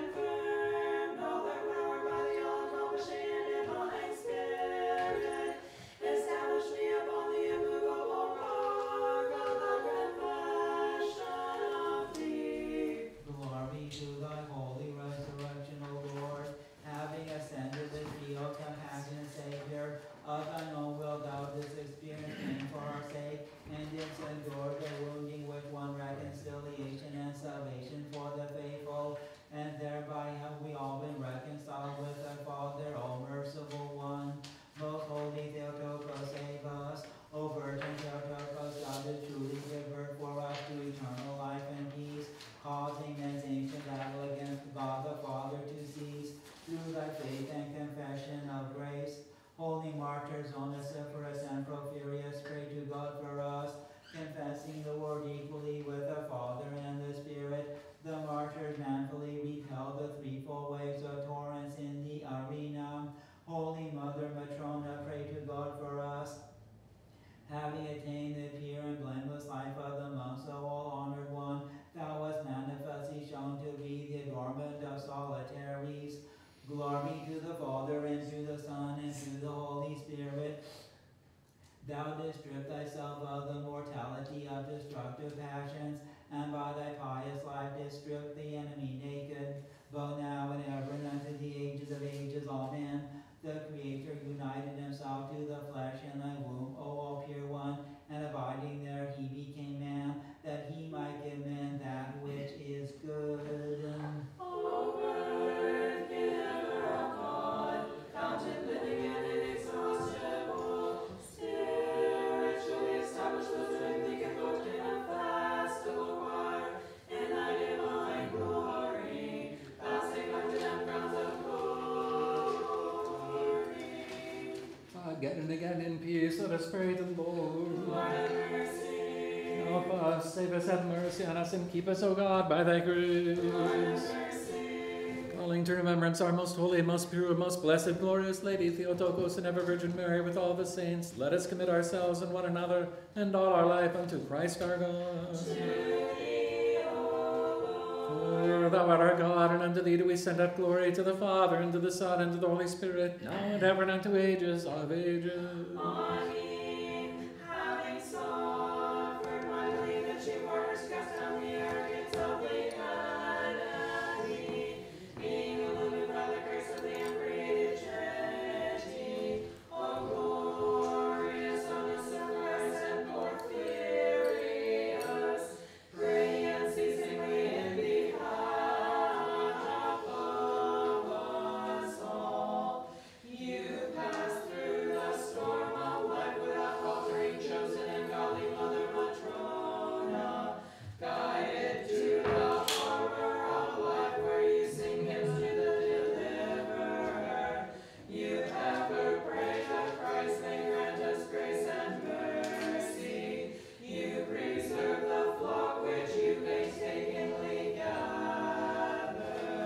thou didst strip thyself of the mortality of destructive passions, and by thy pious life didst strip the enemy naked, both now and ever and unto the ages of ages. Amen. The Creator united himself to the flesh in thy womb, O all pure one, and abiding there he became man, that he might give men that which is good. O Word, giver of God, fountain living and inexhaustible, spiritually established those who think and boast in a festival choir, in thy divine glory, thou sacred and crowns of glory. Again and again in peace, let us pray to the Lord. Lord, have mercy. Help us, save us, have mercy on us, and keep us, O God, by thy grace. Lord, have mercy. Calling to remembrance our most holy, most pure, most blessed, glorious Lady Theotokos and ever Virgin Mary with all the saints, let us commit ourselves and one another and all our life unto Christ our God. To thee, O For thou art our God, and unto thee do we send up glory, to the Father, and to the Son, and to the Holy Spirit, now and ever, and unto ages of ages. Amen. Having suffered mightily the chief martyrs, cast down the arrogance of the enemy, being illumined by the grace of the uncreated Trinity, O glorious Onesiphorus and Porphryius, pray unceasingly in behalf of us all. You passed through the storm of life without faltering, chosen and godly Mother Matrona, guided to the harbor of life where you sing hymns to the deliverer. You ever pray that Christ may grant us grace and mercy. You preserve the flock which you painstakingly gathered.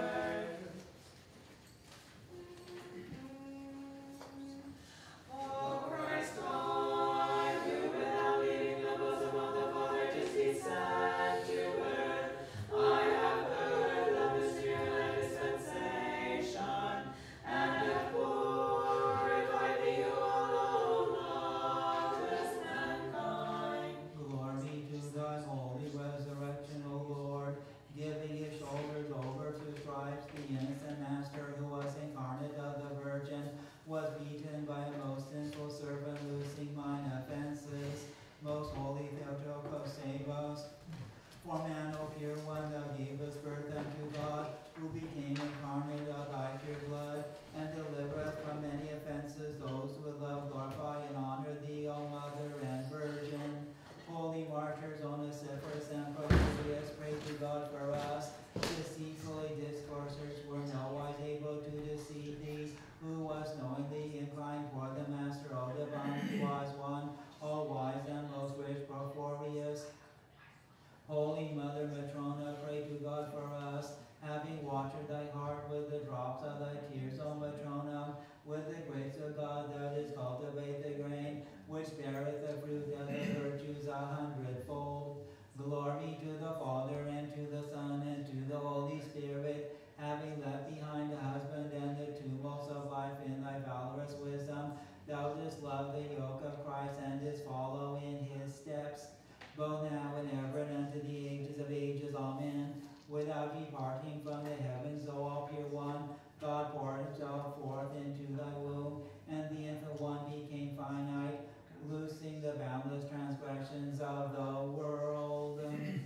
O Christ God, who without leaving the bosom of the Father didst descend to earth, I have heard the mystery of thy dispensation, and have glorified thee, who alone lovest mankind. Glory to thy holy resurrection, O Lord, giving his shoulders over to stripes, the innocent Master who was incarnate of the Virgin, was beaten by a most sinful servant, loosing mine offenses. Most holy Theotokos, save us. For man, O pure one, thou gavest birth unto God, who became incarnate of thy pure blood, and delivereth from many offenses those who with love glorify and honor thee, O Mother and Virgin. Holy martyrs, Onesiphorus and Porphryius, pray to God for us. Deceitfully discoursers were nowise able to deceive thee, who was knowingly inclined toward the Master, O divine wise one, all wise and most rich Porphryius. Holy Mother Matrona, pray to God for us. Having watered thy heart with the drops of thy tears, O Matrona, with the grace of God thou didst cultivate the grain, which beareth the fruit of the virtues 100-fold. Glory to the Father, and to the Son, and to the Holy Spirit, having left behind the husband and the tumults of life in thy valorous wisdom, thou didst love the yoke of Christ, and didst follow in his steps, both now and ever, and unto the ages of ages. Amen. Without departing from the heavens, O all pure one, God poured himself forth into thy womb, and the infant one became finite, loosing the boundless transgressions of the world.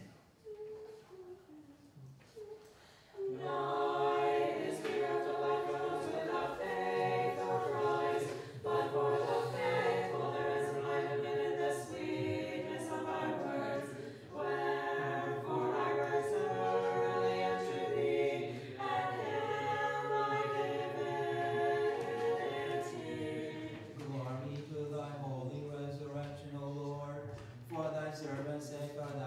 Night is bereft of light for those without faith or Christ, but for the faithful there is enlightenment in the sweetness of thy words. Wherefore I rise early unto thee, and hail thy divinity. Glory to thy holy resurrection, O Lord. For thy servant's sake are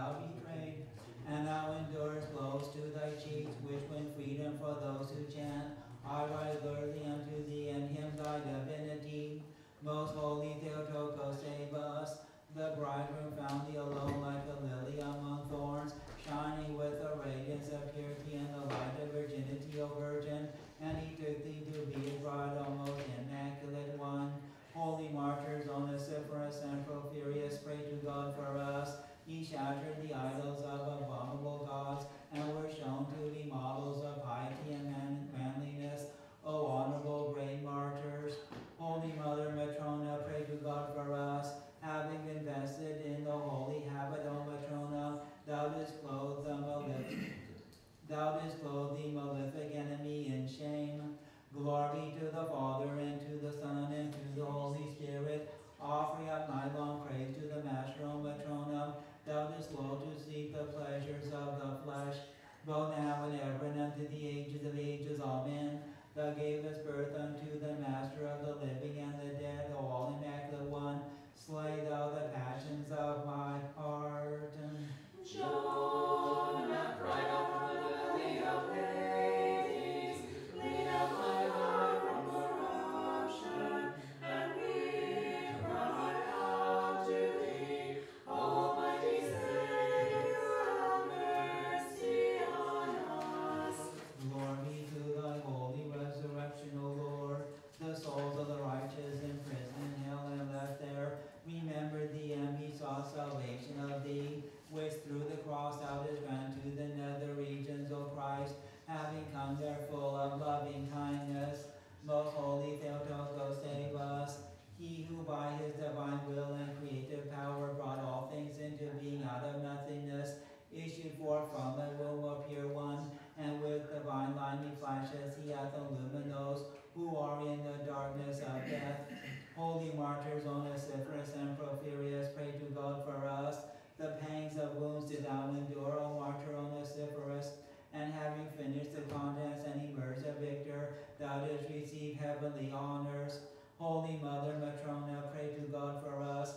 shattered the idols of abominable gods, and were shown to be models of piety and manliness, O honorable great martyrs. Holy Mother Matrona, pray to God for us. Having been vested in the holy habit, O Matrona, thou didst clothe the malefic enemy in shame. Glory to the Father, and to the Son, and to the Holy Spirit. Offering up my long praise to the Master, O Matrona, thou didst slow to seek the pleasures of the flesh, both now and ever, and unto the ages of ages. Amen. Thou gavest birth unto the Master of the living and the dead, O all immaculate one. Slay thou the passions of my heart. Jonah cried out from the belly of Hades, lead up my heart from corruption, and we cry out to thee, Almighty Savior, have mercy on us. Glory to thy holy resurrection, O Lord. The souls of the righteous in prison in hell and left there remembered thee and besought salvation of thee, which through the cross thou didst grant to the nether regions, O Christ, having come there full of loving kindness. Most holy Theotokos, save us. He who by his divine will and creative power brought all things into being out of nothingness, issued forth from the womb of pure one, and with divine light flashes he hath illumined those who are in the darkness of death. Holy martyrs Onesiphorus and Porphryius, pray to God for us. The pangs of wounds did thou endure, O martyr Onesiphorus, and having finished the contest and emerged a victor, thou didst receive heavenly honors. Holy Mother Matrona, pray to God for us.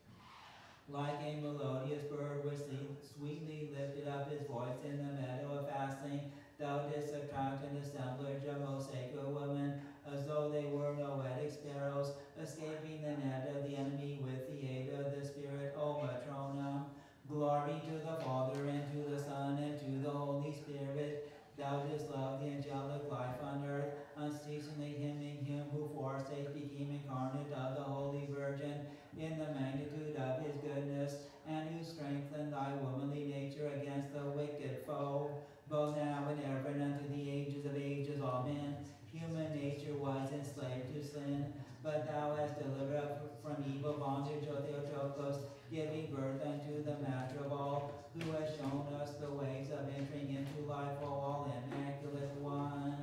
Like a melodious bird which sweetly lifted up his voice in the meadow of fasting, thou didst attract an assemblage of most sacred women, as though they were noetic sparrows, escaping the net of the enemy with the aid of the Spirit, O Matrona. Glory to the Father, and to the Son, and to the Holy Spirit. Thou didst love the angelic life on earth, unceasingly hymning him who for our sake became incarnate of the Holy Virgin, in the magnitude of his goodness, and who strengthened thy womanly nature against the wicked foe, both now and ever, and unto the ages of ages. Amen. Human nature was enslaved to sin, but thou hast delivered us from evil bondage, O Theotokos, giving birth unto the Master of all, who has shown us the ways of entering into life, O all immaculate one.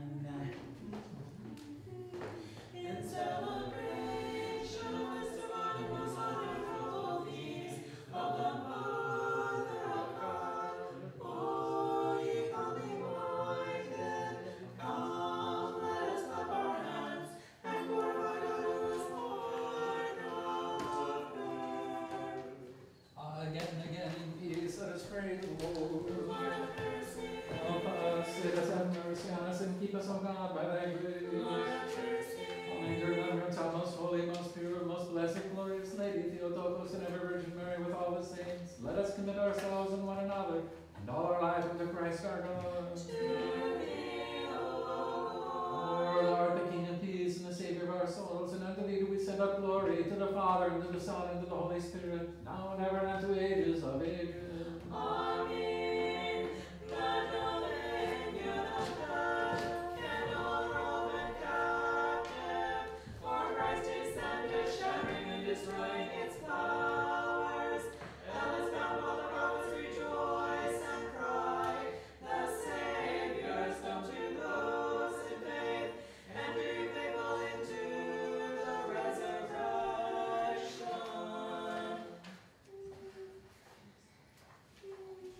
In celebration of this divine and most honorable feast of the Mother of God, O ye godly-minded, come, let us clap our hands and glorify God who is Lord of earth. Again and again in peace, let us pray to the Lord. Lord have mercy. Help us, save us, have mercy on us, and keep us, O God, by thy grace. Lord have mercy. Calling to remembrance our most holy, most pure, most blessed, glorious Lady Theotokos and ever Virgin Mary with all the saints, let us commit ourselves and one another and all our lives unto Christ our God. To thee, O O Lord, the King of peace and the Savior of our souls, and unto thee do we send up glory, to the Father, and to the Son, and to the Holy Spirit, now and ever, and unto ages of ages. Amen. The dominion of God can all Roman captive, for Christ descended, sharing and destroying its powers. Hell is bound, all the prophets rejoice and cry. The Savior has come to those in faith, and be faithful into the resurrection.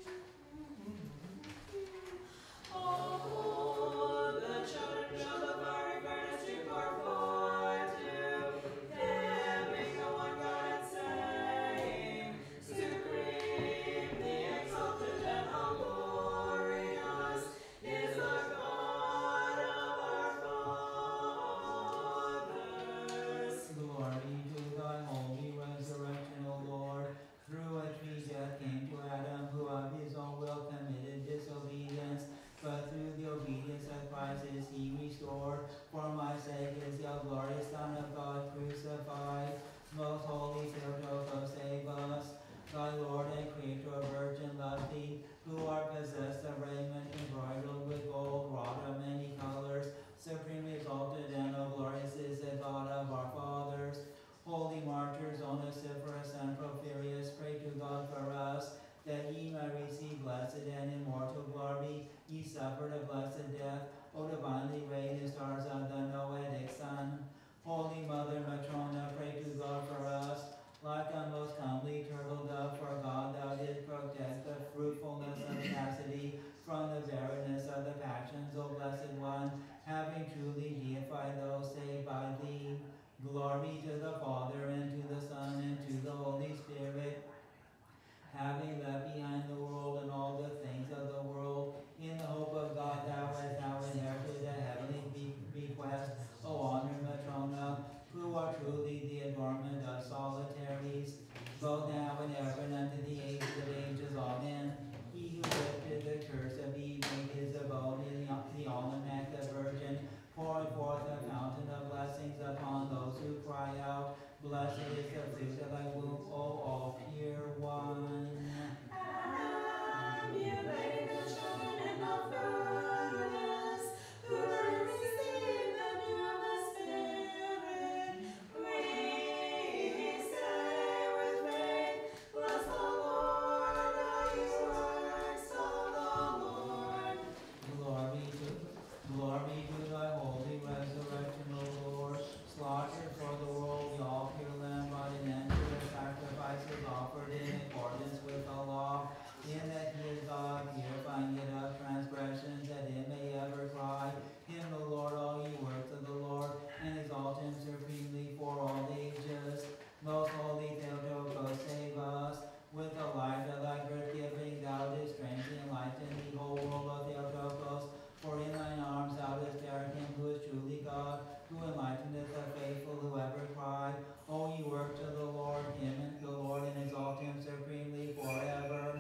In that he is God, purifying it of transgressions, that it may ever cry. In the Lord, all ye works of the Lord, and exalt him supremely for all ages. Most holy Theotokos, save us. With the light of thy birth giving, thou didst strengthen and enlighten the whole world of Theotokos. For in thine arms thou didst bear him who is truly God, who enlighteneth the faithful who ever cry. O ye works of the Lord, him and the Lord, and exalt him supremely forever.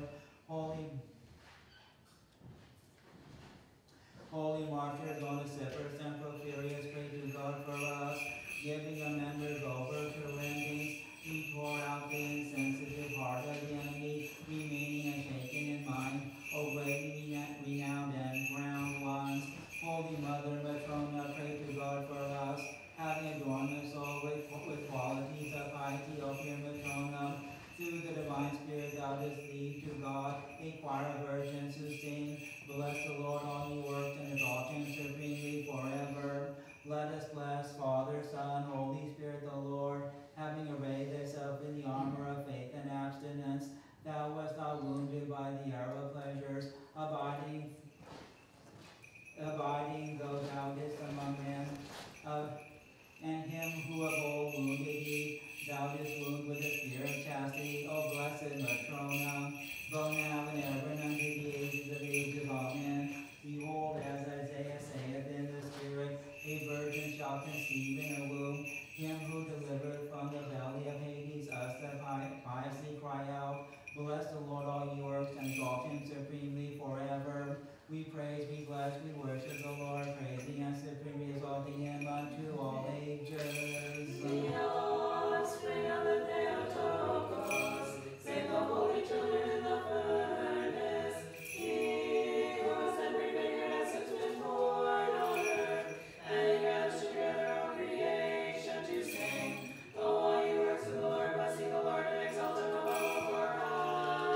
Holy martyrs, Onesiphorus and Porphryius, pray to God for us, giving your members over to rendings. He tore out the insensitive heart of the enemy, remaining unshaken in mind. O greatly renowned and crowned ones, Holy Mother Matrona, pray to God for us, having adorned the soul with qualities of piety, O pure Matrona. Through the divine Spirit thou didst lead to God a choir of virgins who sing, bless the Lord, all ye works, and exalt him supremely forever. Let us bless Father, Son, Holy Spirit, the Lord, having arrayed thyself in the armor of faith and abstinence. Thou wast not wounded by the arrow of pleasures, abiding though thou didst among men, and him who of old wounded thee, thou didst wound with the spear of chastity. O blessed Matrona, go now and ever and unto the ages of ages. Amen. Behold, as Isaiah saith in the Spirit, a virgin shall conceive in her womb him who delivered from the belly of Hades. Us that piously cry out, bless the Lord, all ye works, and exalt him supremely forever. We praise, we bless, we worship the Lord, praising and supremely exalting him unto all ages. The offspring of the Theotokos, save the holy children in the furnace. He who was then prefigured has since been born on earth, and he gathers together all creation to sing. Go all ye works of the Lord, blessing the Lord, and exalt him above all forever.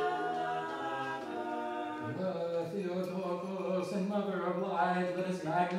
The Theotokos and Mother of Light, let us magnify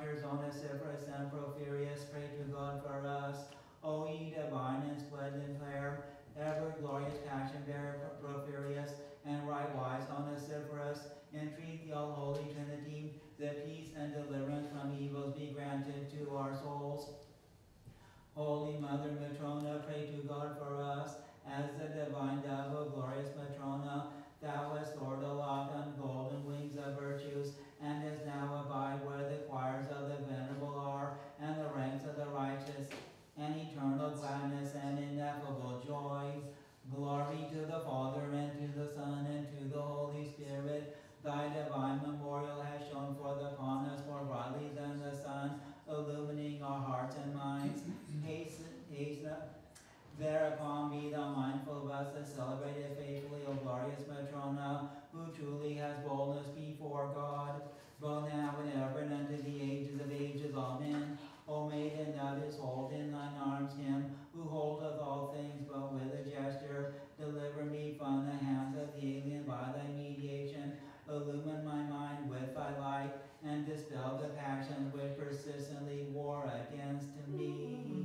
martyrs Onesiphorus and Porphryius, pray to God for us. O ye divine and splendid pair, ever glorious passion bearer Porphryius and right wise Onesiphorus, entreat the all holy Trinity that peace and deliverance from evils be granted to our souls. Holy Mother Matrona, pray to God for us. As the divine dove of glorious Matrona, thou hast soared aloft on golden wings of virtues, and dost now abide where the choirs of the venerable are, and the ranks of the righteous, and eternal gladness and ineffable joy. Glory to the Father, and to the Son, and to the Holy Spirit. Thy divine memorial has shone forth upon us more brightly than the sun, illumining our hearts and minds. Hasten, thereupon be thou mindful of us that celebrate it faithfully, O glorious Matrona, who truly has boldness before God, both now and ever and unto the ages of ages. Amen. O maiden, thou didst hold in thine arms him who holdeth all things, but with a gesture deliver me from the hands of the alien by thy mediation. Illumine my mind with thy light, and dispel the passions which persistently war against me.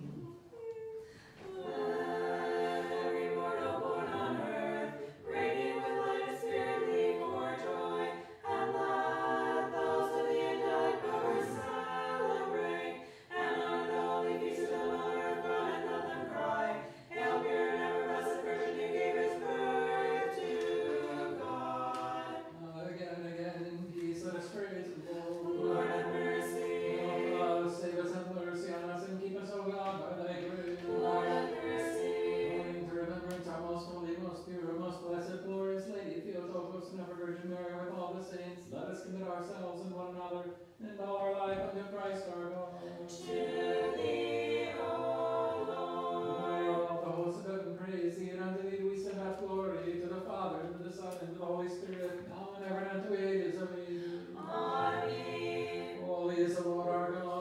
Let every mortal born on earth, radiant with light and spirit, leap for joy, and let those of the angelic powers celebrate, and honor the holy feast of the Mother of God, and let them cry, Hail, pure and ever blessed Virgin, who gave his birth to God. Again and again in peace, let us pray to the Lord. Lord, have mercy. O God, save us, have mercy on us, and keep us, O God, by thy grace. Lord, have mercy. Calling to remembrance our most holy, most pure, most blessed, glorious Lady, Theotokos, and ever Virgin Mary, with all the saints, let us commit ourselves and one another, and all our life unto Christ our God. To thee, O Lord. All the hosts of heaven praise thee, and unto thee do we send up glory, to the Father, and to the Son, and to the Holy Spirit, now and ever, and unto ages of ages. Amen. Holy is the Lord our God.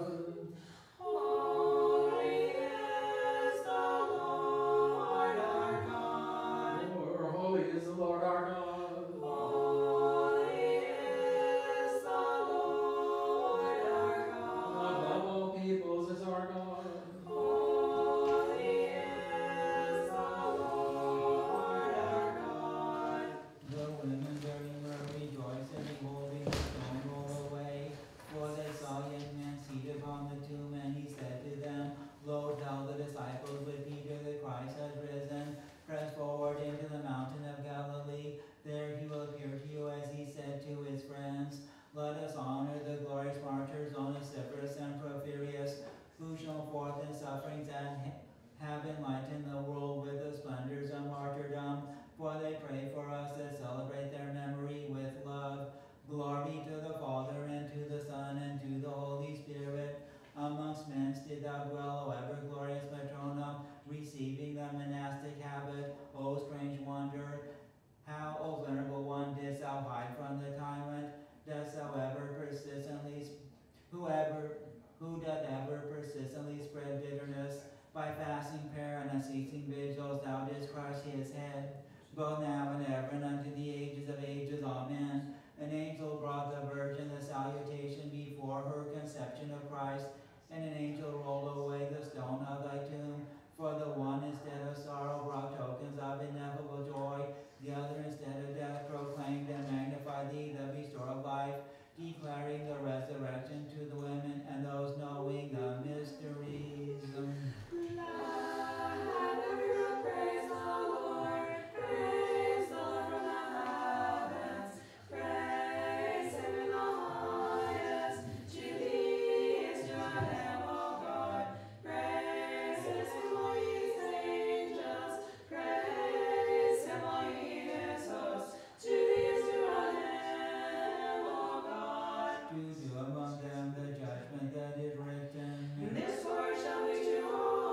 Holy is the Lord our God. Or holy is the Lord our God. Holy is the Lord our God. Above all peoples is our God. Holy is the Lord our God. The women bearing myrrh rejoiced and beholding the stone roll away, for they saw a young man seated upon the tomb, and he said to them, Lo, tell the disciples with Peter that Christ has risen. Press forward into the mountain of Galilee. There he will appear to you, as he said to his friends. Let us honor the glorious martyrs Onesiphorus and Porphryius, who shone forth in sufferings and have enlightened the world with the splendors of martyrdom. For they pray for us that celebrate their memory with love. Glory to the Father, and to the Son, and to the Holy Spirit. Amongst men did thou dwell, O ever glorious Matrona, receiving the monastic habit. O strange wonder, how, O venerable one, didst thou hide from the tyrant? Dost thou ever persistently, who doth ever persistently spread bitterness? By fasting prayer and unceasing vigils, thou didst crush his head. Both now and ever, and unto the ages of ages. Amen. An angel brought the Virgin the salutation before her conception of Christ, and an angel rolled away the stone of thy tomb. For the one instead of sorrow brought tokens of ineffable joy, the other instead of death proclaimed and magnified thee, the bestower of life, declaring the resurrection to the women and those knowing the mysteries. Let everyone praise the Lord. Praise the Lord from the heavens. Praise him in the highest. To thee is due a hymn, O God. Praise him, all ye angels. Praise him, all ye his hosts. To thee is due a hymn, O God. To do among them the judgment that is written. This word shall be to all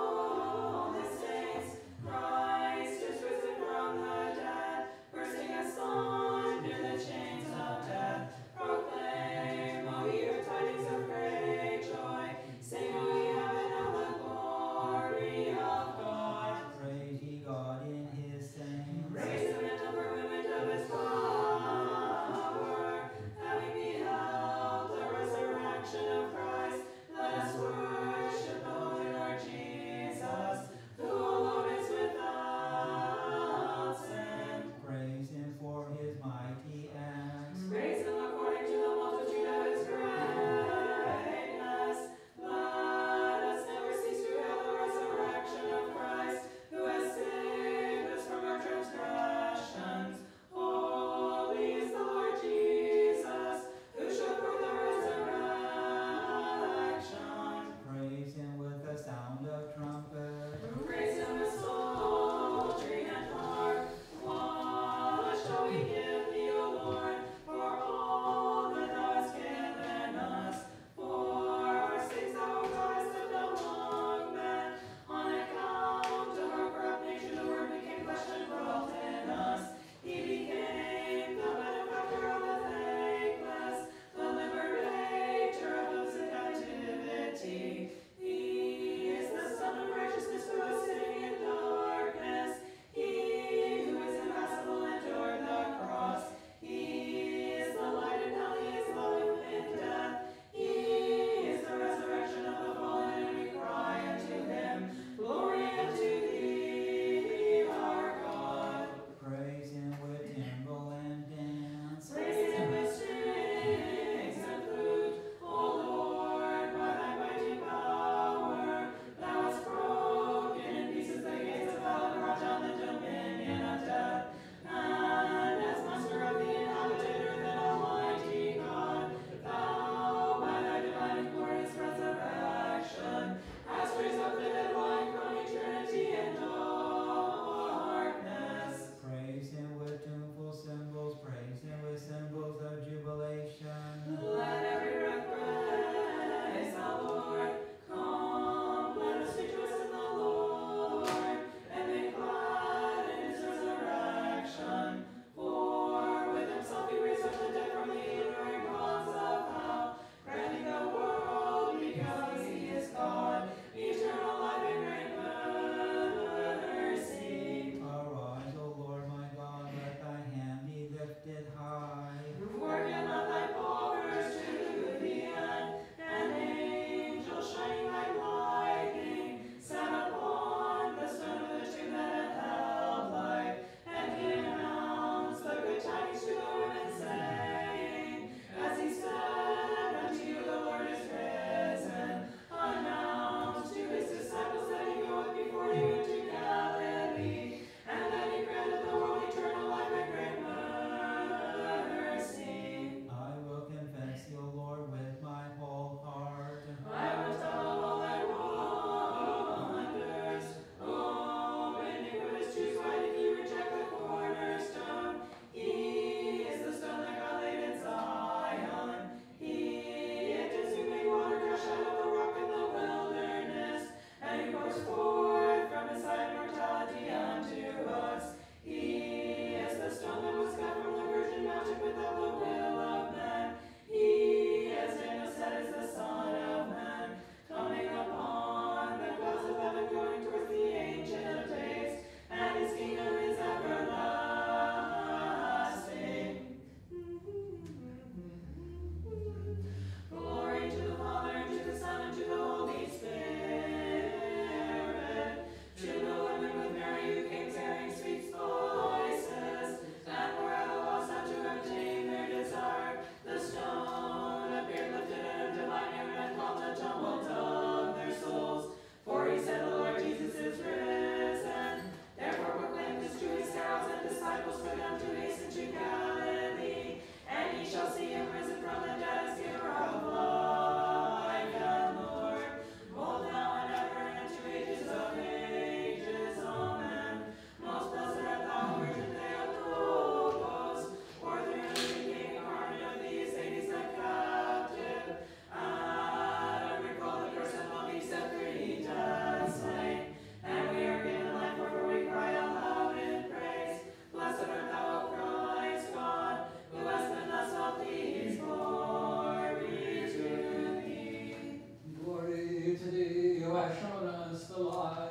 us the light.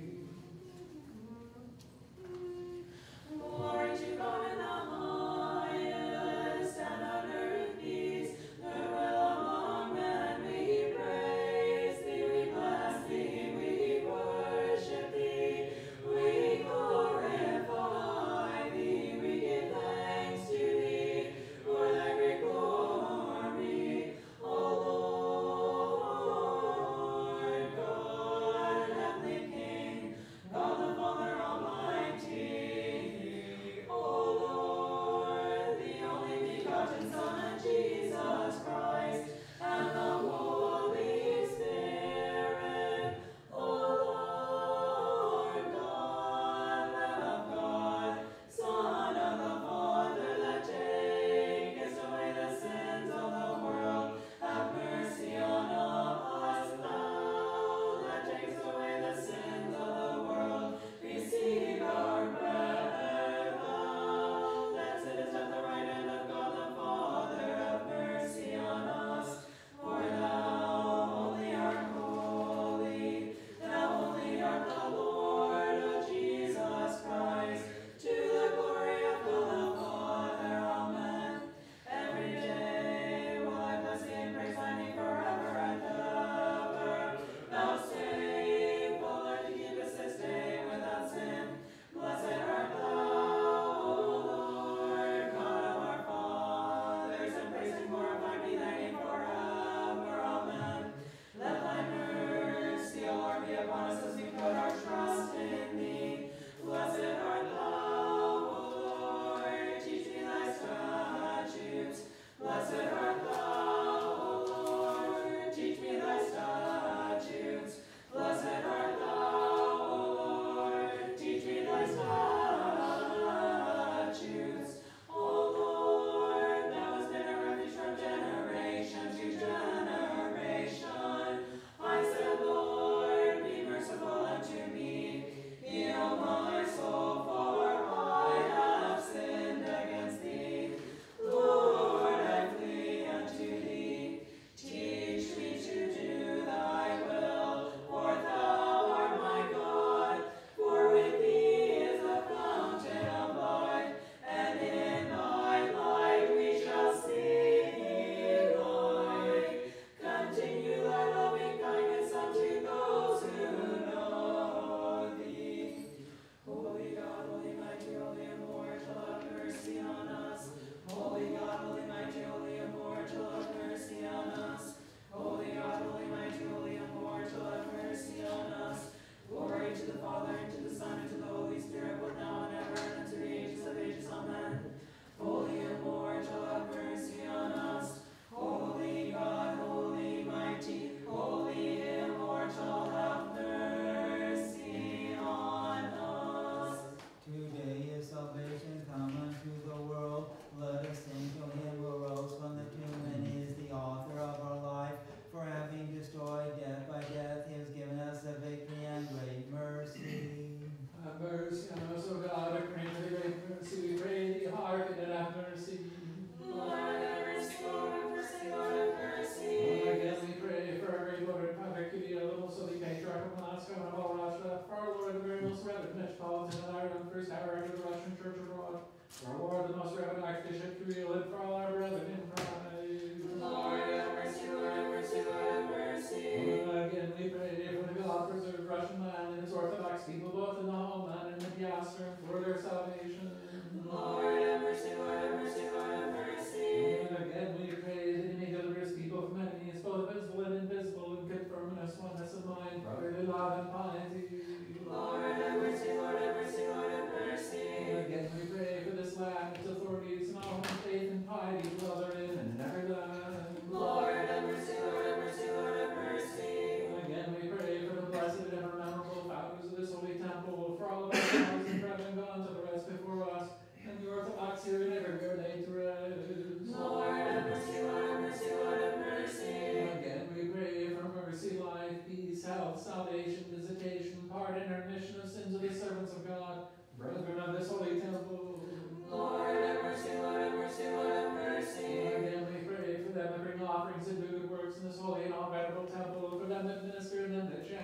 Glory to God in the highest, and on earth peace, goodwill among men. We praise thee, we bless thee, we worship thee, we glorify thee, we give thanks to thee for thy great glory, O Lord God, heavenly King, God the Father Almighty. O Lord, the only begotten Son of Jesus Christ, and the Holy Spirit. O Lord God, Lamb of God, Son of the Father, that takest away the sins of the world, have mercy on us. Thou that takest away the sins of the world, receive our prayer. Thou that sittest at the right hand of God the Father, have mercy on us. For thou only art holy, thou only art the Lord of Jesus Christ, to the glory of God the Father. Amen. Every day will I bless thee and praise thy name forever and ever. Vouchsafe, O Lord, to keep us this day without sin. Blessed art thou, O Lord, God of our fathers, and praise and glorify be thy name forever. Amen. Let thy mercy, O Lord, be upon us as we put our trust in thee. Blessed art thou, O Lord, teach me thy statutes. Blessed art thou, O Lord, teach me thy statutes. Blessed art thou, O Lord, teach me thy statutes. O Lord, thou hast been a refuge from generation to generation. I said, Lord, be merciful unto me. Heal my soul, for I have sinned against thee. Lord, I flee unto thee. Teach me to do thy will, for thou art my God. For with thee is the fountain of life, and in thy light we shall see light. Continue thy loving kindness unto those who know thee. Holy God, holy mighty, holy immortal, have mercy on us. Holy God, holy mighty, holy immortal, have mercy on us. Holy God, holy mighty, holy immortal, have mercy on us. Glory to the Father, and to the Son, and to the Holy Spirit, both now and ever, and unto the ages of ages. Amen. Holy immortal, have mercy on us. Holy God, holy mighty, holy immortal, have mercy on us. Today is salvation come unto the world. Let us sing to him who rose from the tomb and is the author of our life. For having destroyed death by death, he has given us the victory and great mercy. Have mercy on us, O God, according to the great mercy we pray thee, hearken and have mercy. Lord, have mercy, Lord, have mercy, Lord, have mercy. Again we pray for our great Lord and Father Curia, the most holy patriarch of Moscow and of all Russia, for our Lord, the very most reverend metropolitan of Ireland, first hierarch of the Russian Church abroad, for our Lord, the most reverend Archbishop Kirill, and for all our brethren in Christ. Lord, have mercy, Lord, have mercy, Lord, have mercy. Again we pray for the God preserve Russian land and his Orthodox people, both in the homeland and in the diaspora, for their salvation. Lord, have mercy, Lord, have mercy, Lord, have mercy. Again we pray that he may deliver his people from enemies, both visible and invisible, and confirm in us oneness of mind, brotherly love, and piety. Lord, have mercy, Lord, have mercy, Lord, have mercy. Again we pray for this land, its authorities, and all who in faith and piety dwell therein, and in every land. Lord, have mercy, Lord, have mercy, Lord, have mercy. Again we pray for the blessed and ever memorable founders of this holy temple, for all of our fathers and brethren gone to the rest before us, and the Orthodox here and everywhere laid to rest. Lord, have mercy, Lord, have mercy, Lord, have mercy. Again we pray for mercy, life, peace, health, salvation, visitation, pardon, and remission of sins of the servants of God, brethren of this holy temple. Lord, have mercy, Lord, have mercy, Lord, have mercy. Again we pray for them that bring offerings and do good works in this holy and all venerable temple, for them that minister and them that chant,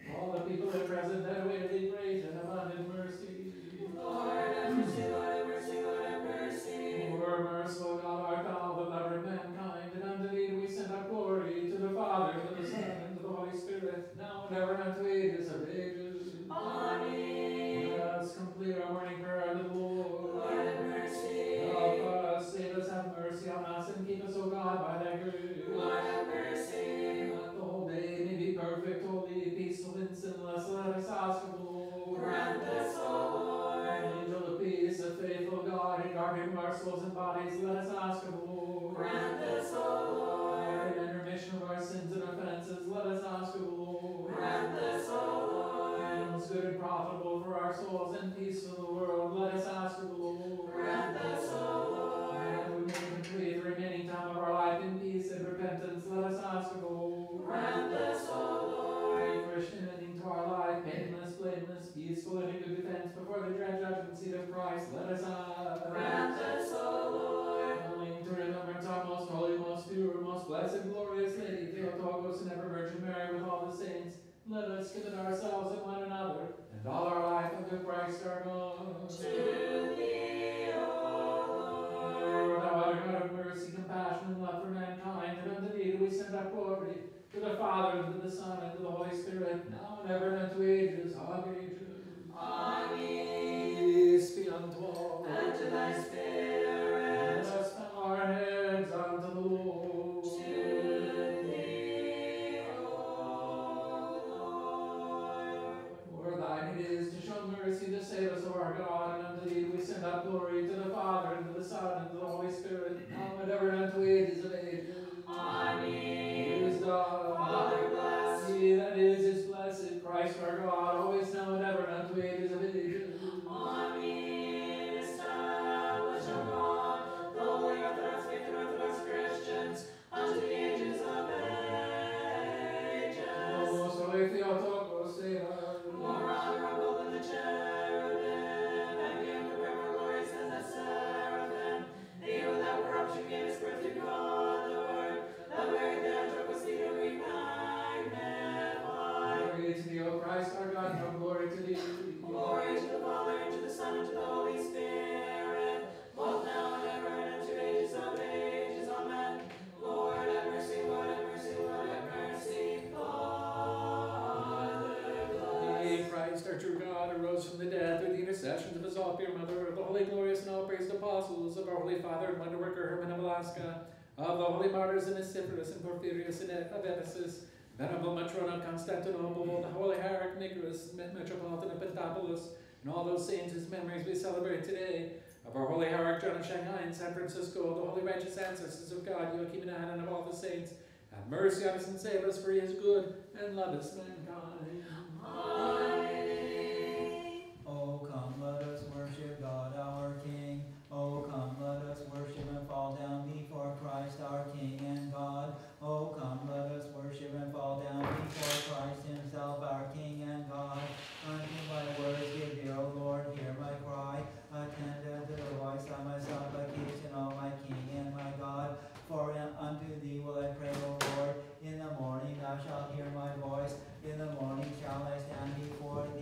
All the people that present that await thee great and abundant mercy. Lord, have mercy, Lord, have mercy, Lord, have mercy. More merciful God art thou, the lover of mankind, and unto thee do we send up glory, to the Father, and to the Son, and to the Holy Spirit, now and ever, and unto ages of ages. Amen. Let us complete our morning prayer unto the Lord. Lord, have mercy. Help us, save us, have mercy on us, and keep us, O God, by thy grace. Lord, have mercy. That the whole day may be perfect, holy, peaceful, and sinless. Let us ask of the Lord. Grant this, O Lord. Angel of peace, a faithful God, and guardian of our souls and bodies, let us ask of the Lord. Grant this, O Lord. In remission of our sins and offenses, let us ask of the Lord. Grant this, O Lord. Things good and profitable for our souls and peace for the world, let us ask of the Lord. Grant this, O Lord. That we may complete the remaining time of our life in peace and repentance, let us ask of the Lord. Grant this, O Lord. Refreshing ending to our life, painless, blameless, peaceful, and in good defense before the dread judgment seat of Christ, let us ask. Grant this, O Lord. Calling to remembrance our most holy, most pure, most blessed, glorious Lady, Theotokos, and ever Virgin Mary, with all the saints, let us commit ourselves and one another, and all our life unto Christ our God. To thee, O Lord. Thou art a God of mercy, compassion, and love for mankind, and unto thee do we send up glory, to the Father, and to the Son, and to the Holy Spirit, now and ever, and unto ages of ages. Amen. Peace be unto all. And to thy Let spirit. us bow our heads unto the Lord. To thee, O Lord. For thine it is to show mercy, to save us, O our God, and unto thee do we send up glory, to the Father, and to the Son, and to the Holy Spirit, now and ever, and unto ages of ages. Amen. Praise God. Father, bless. He that is blessed, Christ our God, always now and ever, and unto ages of ages. Amen. Establish, O God, the Holy Orthodox faith and Orthodox Christians unto the ages of ages. O most holy Theotokos, save us. More honorable than the cherubim, and you compare more glorious than the seraphim. Thee without corruption gavest birth to God, the Word, the very Theotokos, thee do we magnify. Glory to thee, O Christ our God, no glory to thee. Glory to the Father, and to the Son, and to the Holy Spirit, both now and ever, and unto ages of ages. Amen. Lord, have mercy, Lord, have mercy, Lord, have mercy. Father, He, bless. Christ, our true God, arose from the dead through the intercessions of his all pure mother, of the holy, glorious, and all praised apostles, of our holy Father and wonder worker Herman of Alaska, of the holy martyrs Onesiphorus and Porphryius of Ephesus, venerable Matrona of Constantinople, the holy hierarch Nicholas, metropolitan of Pentapolis, and all those saints whose memories we celebrate today, of our holy hierarch John of Shanghai and San Francisco, the holy righteous ancestors of God, Joachim and Anna, and of all the saints, have mercy on us and save us, for he is good and loveth mankind. Amen. Oh, come, let us worship God our King. Oh, come, let us worship and fall down before Christ our King and God. Oh, come, let us worship and fall down before Christ himself our King and God. Unto my words give ear, O Lord, hear my cry. Attend unto the voice of my supplication, O my King and my God. For unto thee will I pray, O Lord. In the morning thou shalt hear my voice. In the morning shall I stand before thee.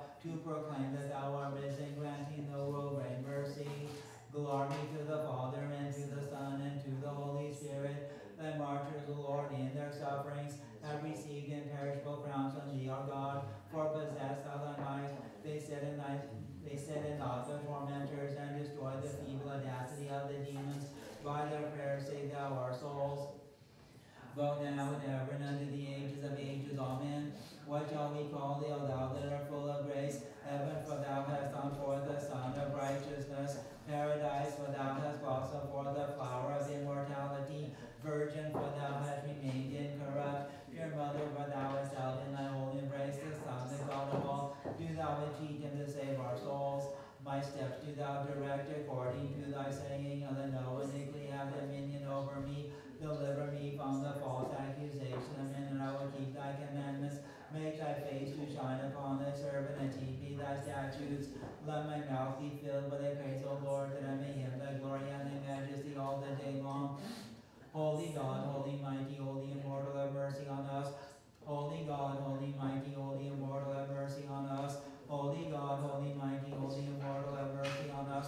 to proclaim that thou art risen, granting the world great mercy. Glory to the Father, and to the Son, and to the Holy Spirit. Thy martyrs, O Lord, in their sufferings, have received imperishable crowns from thee, our God. For possessed thou thy might, they set in naught the tormentors, and destroyed the feeble audacity of the demons. By their prayers save thou our souls, both now and ever, and unto the ages of ages. Amen. What shall we call thee, O thou that art full of grace? Heaven, for thou hast gone forth the Son of righteousness. Paradise, for thou hast blossomed forth the flower of immortality. Virgin, for thou hast remained incorrupt. Pure Mother, for thou hast held in thy holy embrace the Son, the God of all. Do thou entreat him to save our souls. My steps do thou direct according to thy saying, and no iniquity have dominion over me. Deliver me from the false accusation of men, and I will keep thy commandments. Make thy face to shine upon thy servant, and teach me thy statutes. Let my mouth be filled with thy praise, O Lord, that I may hymn thy glory and thy majesty all the day long. Holy God, holy mighty, holy immortal, have mercy on us. Holy God, holy mighty, holy immortal, have mercy on us. Holy God, holy mighty, holy immortal, have mercy on us.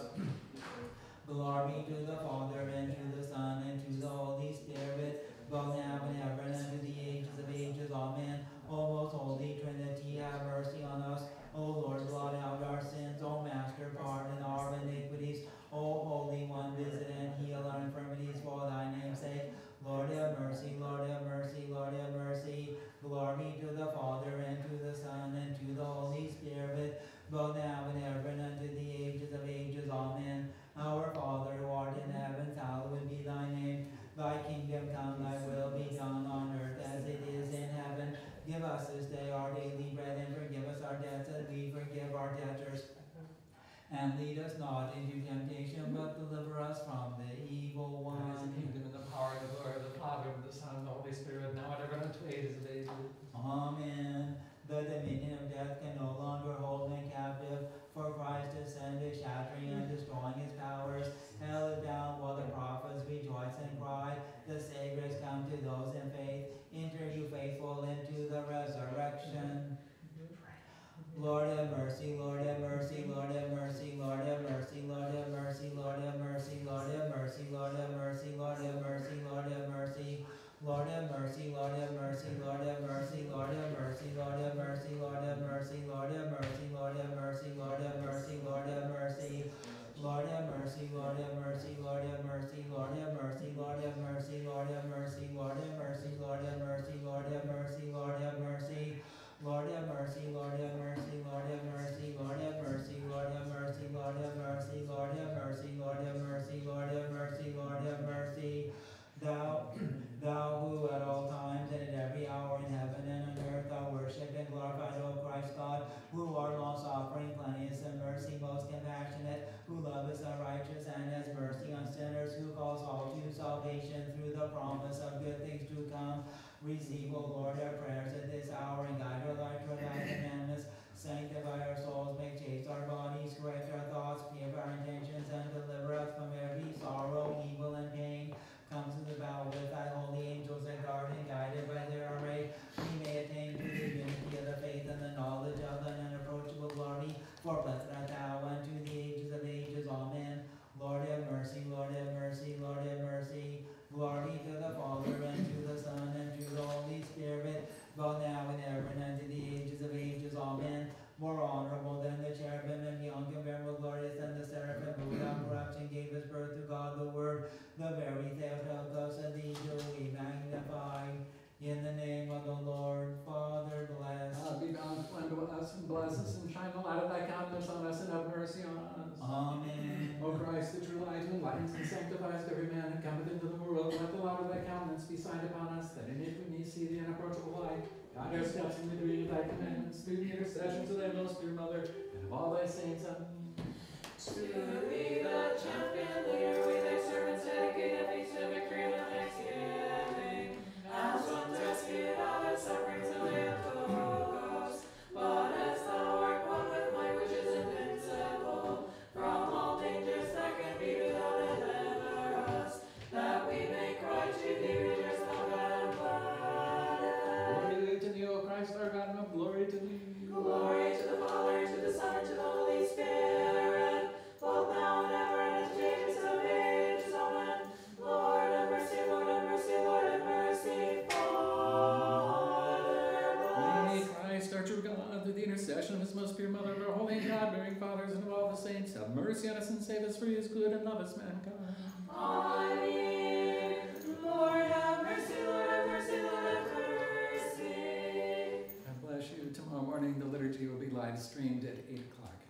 Glory to the Father, and to the Son, and to the Holy Spirit, both now and ever, and unto the ages of ages. Amen. O most holy Trinity, have mercy on us. O Lord, blot out our sins. O Master, pardon our iniquities. O Holy One, visit and heal our infirmities for thy name's sake. Lord have mercy, Lord have mercy, Lord have mercy. Glory to the Father, and to the Son, and to the Holy Spirit, both now and ever, and unto the ages of ages. Amen. Our Father, who art in heaven, hallowed be thy name. Thy kingdom come, thy will be done on earth as it is in heaven. Give us this day our daily bread, and forgive us our debts as we forgive our debtors. And lead us not into temptation, but deliver us from the evil one. The kingdom and the power and the glory of the Father, and the Son, and the Holy Spirit, now and ever, and unto ages of ages. Amen. The dominion of death can no longer hold me captive, for Christ ascended, shattering and destroying his powers. Hell is bound while the prophets rejoice and cry. The Savior has come to those in faith. Enter, you faithful, into the resurrection. Lord have mercy, Lord have mercy, Lord have mercy, Lord have mercy, Lord have mercy, Lord have mercy, Lord have mercy, Lord have mercy, Lord have mercy, Lord have mercy. Lord have mercy, Lord have mercy, Lord have mercy, Lord have mercy, Lord have mercy, Lord have mercy, Lord have mercy, Lord have mercy, Lord have mercy, Lord have mercy. Lord have mercy, Lord have mercy, Lord have mercy, Lord have mercy, Lord have mercy, Lord have mercy, Lord have mercy, Lord have mercy, Lord have mercy, Lord have mercy. Lord have mercy, Lord have mercy, Lord have mercy, Lord have mercy, Lord have mercy, Lord have mercy, Lord have mercy, Lord have mercy, Lord have mercy, Lord have mercy. Thou who at all times and at every hour in heaven and on earth are worshipped and glorified, O Christ God, who art long-suffering, plenteous in mercy, most compassionate, who lovest the righteous and has mercy on sinners, who calls all to salvation through the promise of good things to come. Receive, O Lord, our prayers at this hour, and guide our life toward thy commandments. Sanctify our souls, make chaste our bodies, correct our thoughts, purify our intentions, and deliver us from every sorrow, evil, and pain. Come to the battle with thy holy angels that guard and guided by their array, we may attain to the unity of the faith and the knowledge of thine unapproachable glory. For blessed art thou unto the ages of ages. Amen. Lord have mercy, Lord have mercy, Lord have mercy. Glory to the Father, and to the Son, and to the Holy Spirit, both now and ever, and unto the ages of ages. Amen. More honorable than the cherubim, and beyond comparable glorious than the seraphim, who without corruption gave his birth to God the Word, the very Theotokos of thee do we magnify. In the name of the Lord, Father, bless. Be bountiful unto us, and bless us, and shine the light of thy countenance on us, and have mercy on us. Amen. O Christ, the true light, who enlightens and sanctifies every man that cometh into the world, let the light of thy countenance be signed upon us, that in it we may see the unapproachable light. Guide our steps in the degree of thy commandments, through the intercessions of thy most pure Mother, and of all thy saints. Amen. To be the champion leader, we thy servants dedicate a feast of victory and of thanksgiving. As one rescued out of sufferings of Theotokos, but as thou art one with might which is invincible, from all dangers that can be without deliver us, that we may cry to thee, rejoice, thou God and Father. Glory to thee, O Christ, our God, and glory to thee. Glory to the Father, and of all the saints, have mercy on us and save us for his good and love us mankind. Amen. Lord have mercy, Lord have mercy, Lord have mercy. God bless you. Tomorrow morning the liturgy will be live streamed at 8 o'clock.